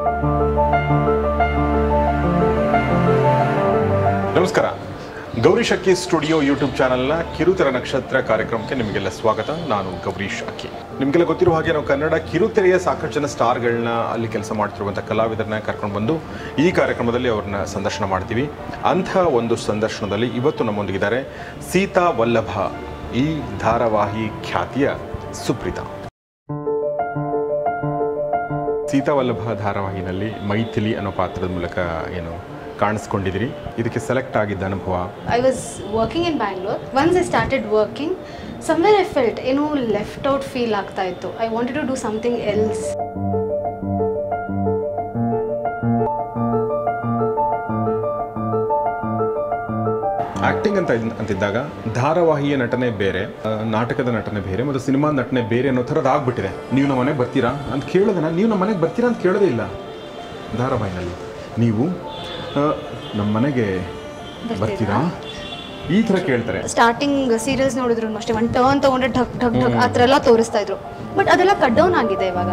ನಮಸ್ಕಾರ. ಗೌರೀಶ್ ಅಕ್ಕಿ studio YouTube ಚಾನಲ್ನ ಕಿರುತೆರೆ ನಕ್ಷತ್ರ ಕಾರ್ಯಕ್ರಮಕ್ಕೆ ನಿಮಗೆಲ್ಲ ಸ್ವಾಗತ. ನಾನು ಗೌರೀಶ್ ಅಕ್ಕಿ. ನಿಮಗೆಲ್ಲ ಗೊತ್ತಿರೋ ಹಾಗೆ ನಾವು ಕನ್ನಡ ಕಿರುತೆರೆಯ ಸಾಕಷ್ಟು ಜನ ಸ್ಟಾರ್ಗಳನ್ನ ಅಲ್ಲಿ ಕೆಲಸ ಮಾಡ್ತಿರುವಂಥ ಕಲಾವಿದರನ್ನ ಕರ್ಕೊಂಡು ಬಂದು ಈ ಕಾರ್ಯಕ್ರಮದಲ್ಲಿ ಅವ್ರನ್ನ ಸಂದರ್ಶನ ಮಾಡ್ತೀವಿ. ಅಂಥ ಒಂದು ಸಂದರ್ಶನದಲ್ಲಿ ಇವತ್ತು ನಮ್ಮೊಂದಿಗಿದ್ದಾರೆ ಸೀತಾ ವಲ್ಲಭ, ಈ ಧಾರಾವಾಹಿ ಖ್ಯಾತಿಯ ಸುಪ್ರೀತಾ. ಸೀತಾ ವಲ್ಲಭ ಧಾರಾವಾಹಿನಲ್ಲಿ ಮೈಥಿಲಿ ಅನ್ನೋ ಪಾತ್ರದ ಮೂಲಕ ಏನು ಕಾಣಿಸ್ಕೊಂಡಿದ್ದೀರಿ, ಇದಕ್ಕೆ ಸೆಲೆಕ್ಟ್ ಆಗಿದ್ದ ಅನುಭವ? I was working in Bangalore. Once I started working, somewhere I felt left out feel ಆಗ್ತಾ ಇತ್ತು. I wanted to do something else. Acting ಅಂತಿದ್ದಾಗ ಧಾರಾವಾಹಿಯ ನಟನೆ ಬೇರೆ, ನಾಟಕದ ನಟನೆ ಬೇರೆ ಮತ್ತು ಸಿನಿಮಾ ನಟನೆ ಬೇರೆ ಅನ್ನೋ ಥರದ್ದು ಆಗ್ಬಿಟ್ಟಿದೆ. ನೀವು ನಮ್ಮ ಮನೆಗೆ ಬರ್ತೀರಾ ಅಂತ ಕೇಳಿದ್ರೆ ನೀವು ನಮ್ಮ ಮನೆಗೆ ಬರ್ತೀರಾ ಅಂತ ಕೇಳೋದೇ ಇಲ್ಲ. ಧಾರಾವಾಹಿನಲ್ಲಿ ನೀವು ನಮ್ಮ ಮನೆಗೆ ಬರ್ತೀರಾ ಈ ಥರ ಕೇಳ್ತಾರೆ. ಸ್ಟಾರ್ಟಿಂಗ್ ಸೀರಿಯಲ್ಸ್ ನೋಡಿದ್ರು ಅಷ್ಟೇ, ಒಂದು ಟರ್ನ್ ತಗೊಂಡ್ರೆ ಢಕ್ ಢಕ್ ಢಕ್ ಆ ಥರ ಎಲ್ಲ ತೋರಿಸ್ತಾ ಇದ್ರು. ಬಟ್ ಅದೆಲ್ಲ ಕಟ್ ಡೌನ್ ಆಗಿದೆ ಇವಾಗ.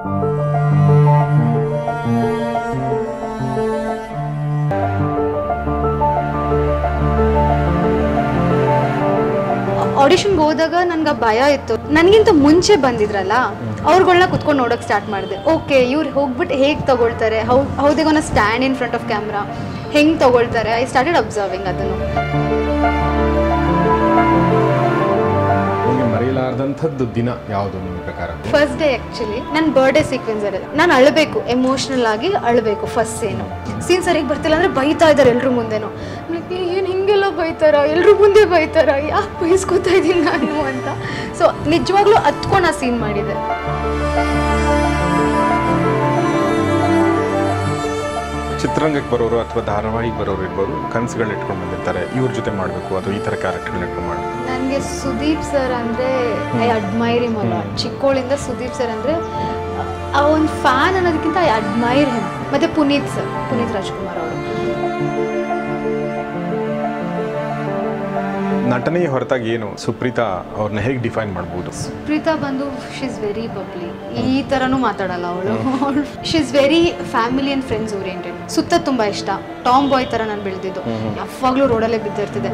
ಆಡಿಷನ್ಗೆ ಹೋದಾಗ ನನ್ಗೆ ಭಯ ಇತ್ತು. ನನಗಿಂತ ಮುಂಚೆ ಬಂದಿದ್ರಲ್ಲ ಅವ್ರುಗಳನ್ನ ಕುತ್ಕೊಂಡು ನೋಡೋಕೆ ಸ್ಟಾರ್ಟ್ ಮಾಡಿದೆ. ಓಕೆ, ಇವ್ರು ಹೋಗ್ಬಿಟ್ಟು ಹೇಗೆ ತಗೊಳ್ತಾರೆ, how they gonna stand in front of camera, ಹೆಂಗೆ ತಗೊಳ್ತಾರೆ. ಐ ಸ್ಟಾರ್ಟೆಡ್ ಅಬ್ಸರ್ವಿಂಗ್ ಅದನ್ನು. ಮರೆಯಲಾರ್ದಂಥದ್ದು ದಿನ ಯಾವುದು ನಿಮ್ಮ ಪ್ರಕಾರ? ಫಸ್ಟ್ ಡೇ ಆ್ಯಕ್ಚುಲಿ ನನ್ನ ಬರ್ಡೇ ಸೀಕ್ವೆನ್ಸ್ ಇರೋದು. ನಾನು ಅಳಬೇಕು, ಎಮೋಷ್ನಲ್ ಆಗಿ ಅಳಬೇಕು. ಫಸ್ಟ್ ಸೀನ್ ಸರಿಯಾಗಿ ಬರ್ತಿಲ್ಲ ಅಂದರೆ ಬೈತಾ ಇದ್ದಾರೆ ಎಲ್ರ ಮುಂದೆನೂ. ಏನು ಹಿಂಗೆಲ್ಲ ಬೈತಾರ, ಎಲ್ರ ಮುಂದೆ ಬೈತಾರ, ಯಾಕೆ ಬೈಸ್ಕೊತಾ ಇದ್ದೀನಿ ನಾನು ಅಂತ. ಸೊ ನಿಜವಾಗ್ಲೂ ಹತ್ಕೊಂಡು ಆ ಸೀನ್ ಮಾಡಿದೆ. ಚಿತ್ರರಂಗಕ್ಕೆ ಬರೋರು ಅಥವಾ ಧಾರಾವಾಹಿಗೆ ಬರೋರು ಇರ್ಬೋದು, ಕನಸುಗಳನ್ನ ಇಟ್ಕೊಂಡು ಬಂದಿರ್ತಾರೆ, ಇವ್ರ ಜೊತೆ ಮಾಡಬೇಕು ಅಥವಾ ಈ ಥರ ಕ್ಯಾರೆಕ್ಟರ್ಗಳನ್ನ ಇಟ್ಕೊಂಡು ಮಾಡಬೇಕು. ನನಗೆ ಸುದೀಪ್ ಸರ್ ಅಂದರೆ ಐ ಅಡ್ಮೈರ್ ಹಿಮ್ ಅಲ್ಲ. ಚಿಕ್ಕೋಳಿಂದ ಸುದೀಪ್ ಸರ್ ಅಂದರೆ ಆ ಒಂದು ಫ್ಯಾನ್ ಅನ್ನೋದಕ್ಕಿಂತ ಐ ಅಡ್ಮೈರ್ ಹಿಮ್. ಮತ್ತು ಪುನೀತ್ ರಾಜ್ಕುಮಾರ್ ಅವರು. ನಟನೆಯ ಹೊರತಾಗಿ ಏನು ಸುಪ್ರೀತಾ ಅವ್ರನ್ನ ಹೇಗೆ ಡಿಫೈನ್ ಮಾಡ್ಬೋದು? ಸುಪ್ರೀತಾ ಬಂದು ಶಿ ಇಸ್ ವೆರಿ ಬಬ್ಲಿ. ಈ ಥರನೂ ಮಾತಾಡಲ್ಲ ಅವಳು. She is very family and friends oriented. ಸುತ್ತ ತುಂಬ ಇಷ್ಟ. ಟಾಮ್ ಬಾಯ್ ಥರ ನಾನು ಬೆಳೆದಿದ್ದು. ಯಾವಾಗಲೂ ರೋಡಲ್ಲೇ ಬಿದ್ದಿರ್ತಿದೆ.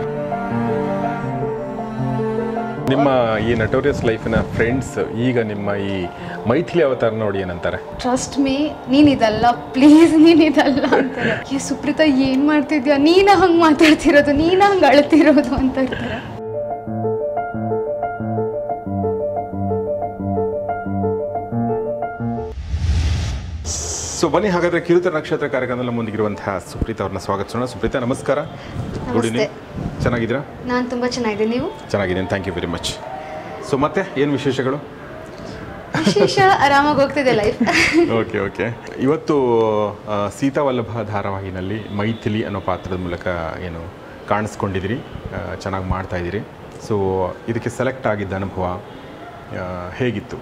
ನಿಮ್ಮ ಈ ನಟೋರಿಯಸ್ ಲೈಫಿನ ಫ್ರೆಂಡ್ಸ್ ಈಗ ನಿಮ್ಮ ಈ ಮೈಥಿಲಿ ಅವತಾರ ನೋಡಿ ಏನಂತಾರೆ? ಟ್ರಸ್ಟ್ ಮೀ, ನೀನಿದಲ್ಲ ಪ್ಲೀಸ್, ನೀನಿದಲ್ಲ ಅಂತಾರೆ. ಸುಪ್ರೀತಾ ಏನು ಮಾಡ್ತಿದ್ಯಾ, ನೀನ ಹಂಗೆ ಮಾತಾಡ್ತಿರೋದು, ನೀನ ಹಂಗೆ ಅಳ್ತಿರೋದು ಅಂತ ಇರ್ತಾರೆ. ಸೊ ಬನ್ನಿ ಹಾಗಾದರೆ ಕಿರುತೆರೆ ನಕ್ಷತ್ರ ಕಾರ್ಯಕ್ರಮದಲ್ಲಿ ಮುಂದಿರುವಂತಹ ಸುಪ್ರೀತಾ ಅವ್ರನ್ನ ಸ್ವಾಗತಿಸೋಣ. ಸುಪ್ರೀತಾ ನಮಸ್ಕಾರ. Good evening. ಚೆನ್ನಾಗಿದ್ದೀರಾ? ನಾನು ತುಂಬ ಚೆನ್ನಾಗಿದ್ದೀನಿ. ನೀವು? ಚೆನ್ನಾಗಿದ್ದೀನಿ, thank you very much. So ಮತ್ತೆ ಏನು ವಿಶೇಷಗಳು? ವಿಶೇಷ ಆರಾಮಾಗಿ ಹೋಗ್ತಿದೆ ಲೈಫ್. ಓಕೆ. ಇವತ್ತು ಸೀತಾ ವಲ್ಲಭ ಧಾರಾವಾಹಿನಲ್ಲಿ ಮೈಥಿಲಿ ಅನ್ನೋ ಪಾತ್ರದ ಮೂಲಕ ಏನು ಕಾಣಿಸ್ಕೊಂಡಿದ್ದೀರಿ, ಚೆನ್ನಾಗಿ ಮಾಡ್ತಾ ಇದ್ದೀರಿ. ಸೊ ಇದಕ್ಕೆ ಸೆಲೆಕ್ಟ್ ಆಗಿದ್ದ ಅನುಭವ ಹೇಗಿತ್ತು?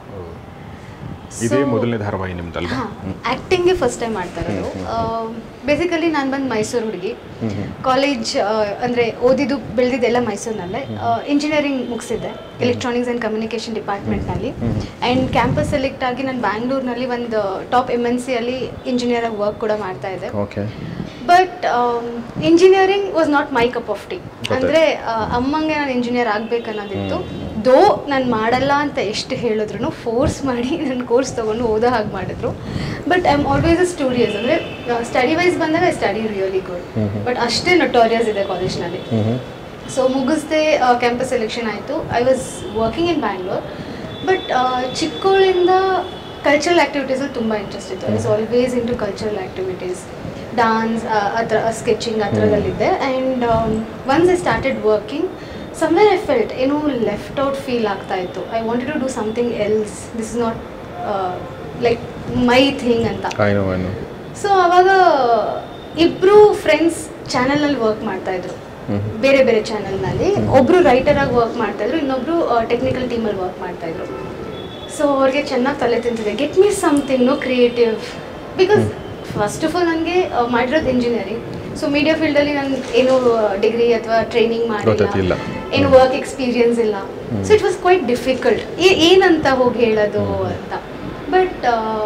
ಇದೇ ಮೊದಲನೇ ಧಾರಾವಾಹಿ ನಿಮ್ದಲ್ವಾ? ಆ್ಯಕ್ಟಿಂಗ್ಗೆ ಫಸ್ಟ್ ಟೈಮ್ ಮಾಡ್ತಾ ಇರೋದು. ಬೇಸಿಕಲಿ ನಾನು ಬಂದು ಮೈಸೂರು ಹುಡುಗಿ. ಕಾಲೇಜ್ ಅಂದರೆ ಓದಿದ್ದು ಬೆಳೆದಿದ್ದೆಲ್ಲ ಮೈಸೂರಿನಲ್ಲೇ. ಇಂಜಿನಿಯರಿಂಗ್ ಮುಗಿಸಿದ್ದೆ ಎಲೆಕ್ಟ್ರಾನಿಕ್ಸ್ ಆ್ಯಂಡ್ ಕಮ್ಯುನಿಕೇಷನ್ ಡಿಪಾರ್ಟ್ಮೆಂಟ್ನಲ್ಲಿ. ಆ್ಯಂಡ್ ಕ್ಯಾಂಪಸ್ ಸೆಲೆಕ್ಟ್ ಆಗಿ ನಾನು ಬ್ಯಾಂಗ್ಳೂರ್ನಲ್ಲಿ ಒಂದು ಟಾಪ್ MNC ಅಲ್ಲಿ ಇಂಜಿನಿಯರ್ ಆಗಿ ವರ್ಕ್ ಕೂಡ ಮಾಡ್ತಾ ಇದ್ದೆ. But engineering was not my cup of tea. ಅಂದರೆ ಅಮ್ಮಂಗೆ ನಾನು ಇಂಜಿನಿಯರ್ ಆಗಬೇಕನ್ನೋದಿತ್ತು. ದೋ ನಾನು ಮಾಡಲ್ಲ ಅಂತ ಎಷ್ಟು ಹೇಳಿದ್ರು ಫೋರ್ಸ್ ಮಾಡಿ ನನ್ನ ಕೋರ್ಸ್ ತೊಗೊಂಡು ಓದೋ ಹಾಗೆ ಮಾಡಿದ್ರು. But I am always studious. ಅಂದರೆ ಸ್ಟಡಿ ವೈಸ್ ಬಂದಾಗ I study really good. But ಅಷ್ಟೇ ನೊಟೋರಿಯಸ್ ಇದೆ ಕಾಲೇಜ್ನಲ್ಲಿ. ಸೊ ಮುಗಿಸ್ದೆ, ಕ್ಯಾಂಪಸ್ ಸೆಲೆಕ್ಷನ್ ಆಯಿತು. I was working in Bangalore. But ಚಿಕ್ಕವಳಿಂದ ಕಲ್ಚರಲ್ ಆ್ಯಕ್ಟಿವಿಟೀಸಲ್ಲಿ ತುಂಬ ಇಂಟ್ರೆಸ್ಟ್ ಇತ್ತು. I was always into cultural activities, dance, ಆ ಥರ ಸ್ಕೆಚಿಂಗ್ ಆ ಥರದಲ್ಲಿದ್ದೆ. And once I started working, somewhere I felt left out feel ಆಗ್ತಾ ಇತ್ತು. I wanted to do something else. This is not like my thing ಅಂತ. I know. So ಅವಾಗ ಇಬ್ಬರು friends ಚಾನಲ್ನಲ್ಲಿ ವರ್ಕ್ ಮಾಡ್ತಾ ಇದ್ರು, ಬೇರೆ ಬೇರೆ ಚಾನಲ್ನಲ್ಲಿ. ಒಬ್ಬರು ರೈಟರ್ ಆಗಿ ವರ್ಕ್ ಮಾಡ್ತಾ ಇದ್ರು, ಇನ್ನೊಬ್ರು ಟೆಕ್ನಿಕಲ್ ಟೀಮಲ್ಲಿ ವರ್ಕ್ ಮಾಡ್ತಾ ಇದ್ರು. ಸೊ ಅವ್ರಿಗೆ ಚೆನ್ನಾಗಿ ತಲೆ ತಿಂತಿದೆ, get me something creative. Because first of all ನನಗೆ ಮಾಡಿರೋದು ಇಂಜಿನಿಯರಿಂಗ್. ಸೊ ಮೀಡಿಯಾ ಫೀಲ್ಡಲ್ಲಿ ನಾನು ಏನು ಡಿಗ್ರಿ ಅಥವಾ ಟ್ರೈನಿಂಗ್ ಮಾಡಿಲ್ಲ, ಏನು ವರ್ಕ್ ಎಕ್ಸ್ಪೀರಿಯನ್ಸ್ ಇಲ್ಲ. So it was quite difficult ಏನಂತ ಹೋಗಿ ಹೇಳೋದು ಅಂತ. ಬಟ್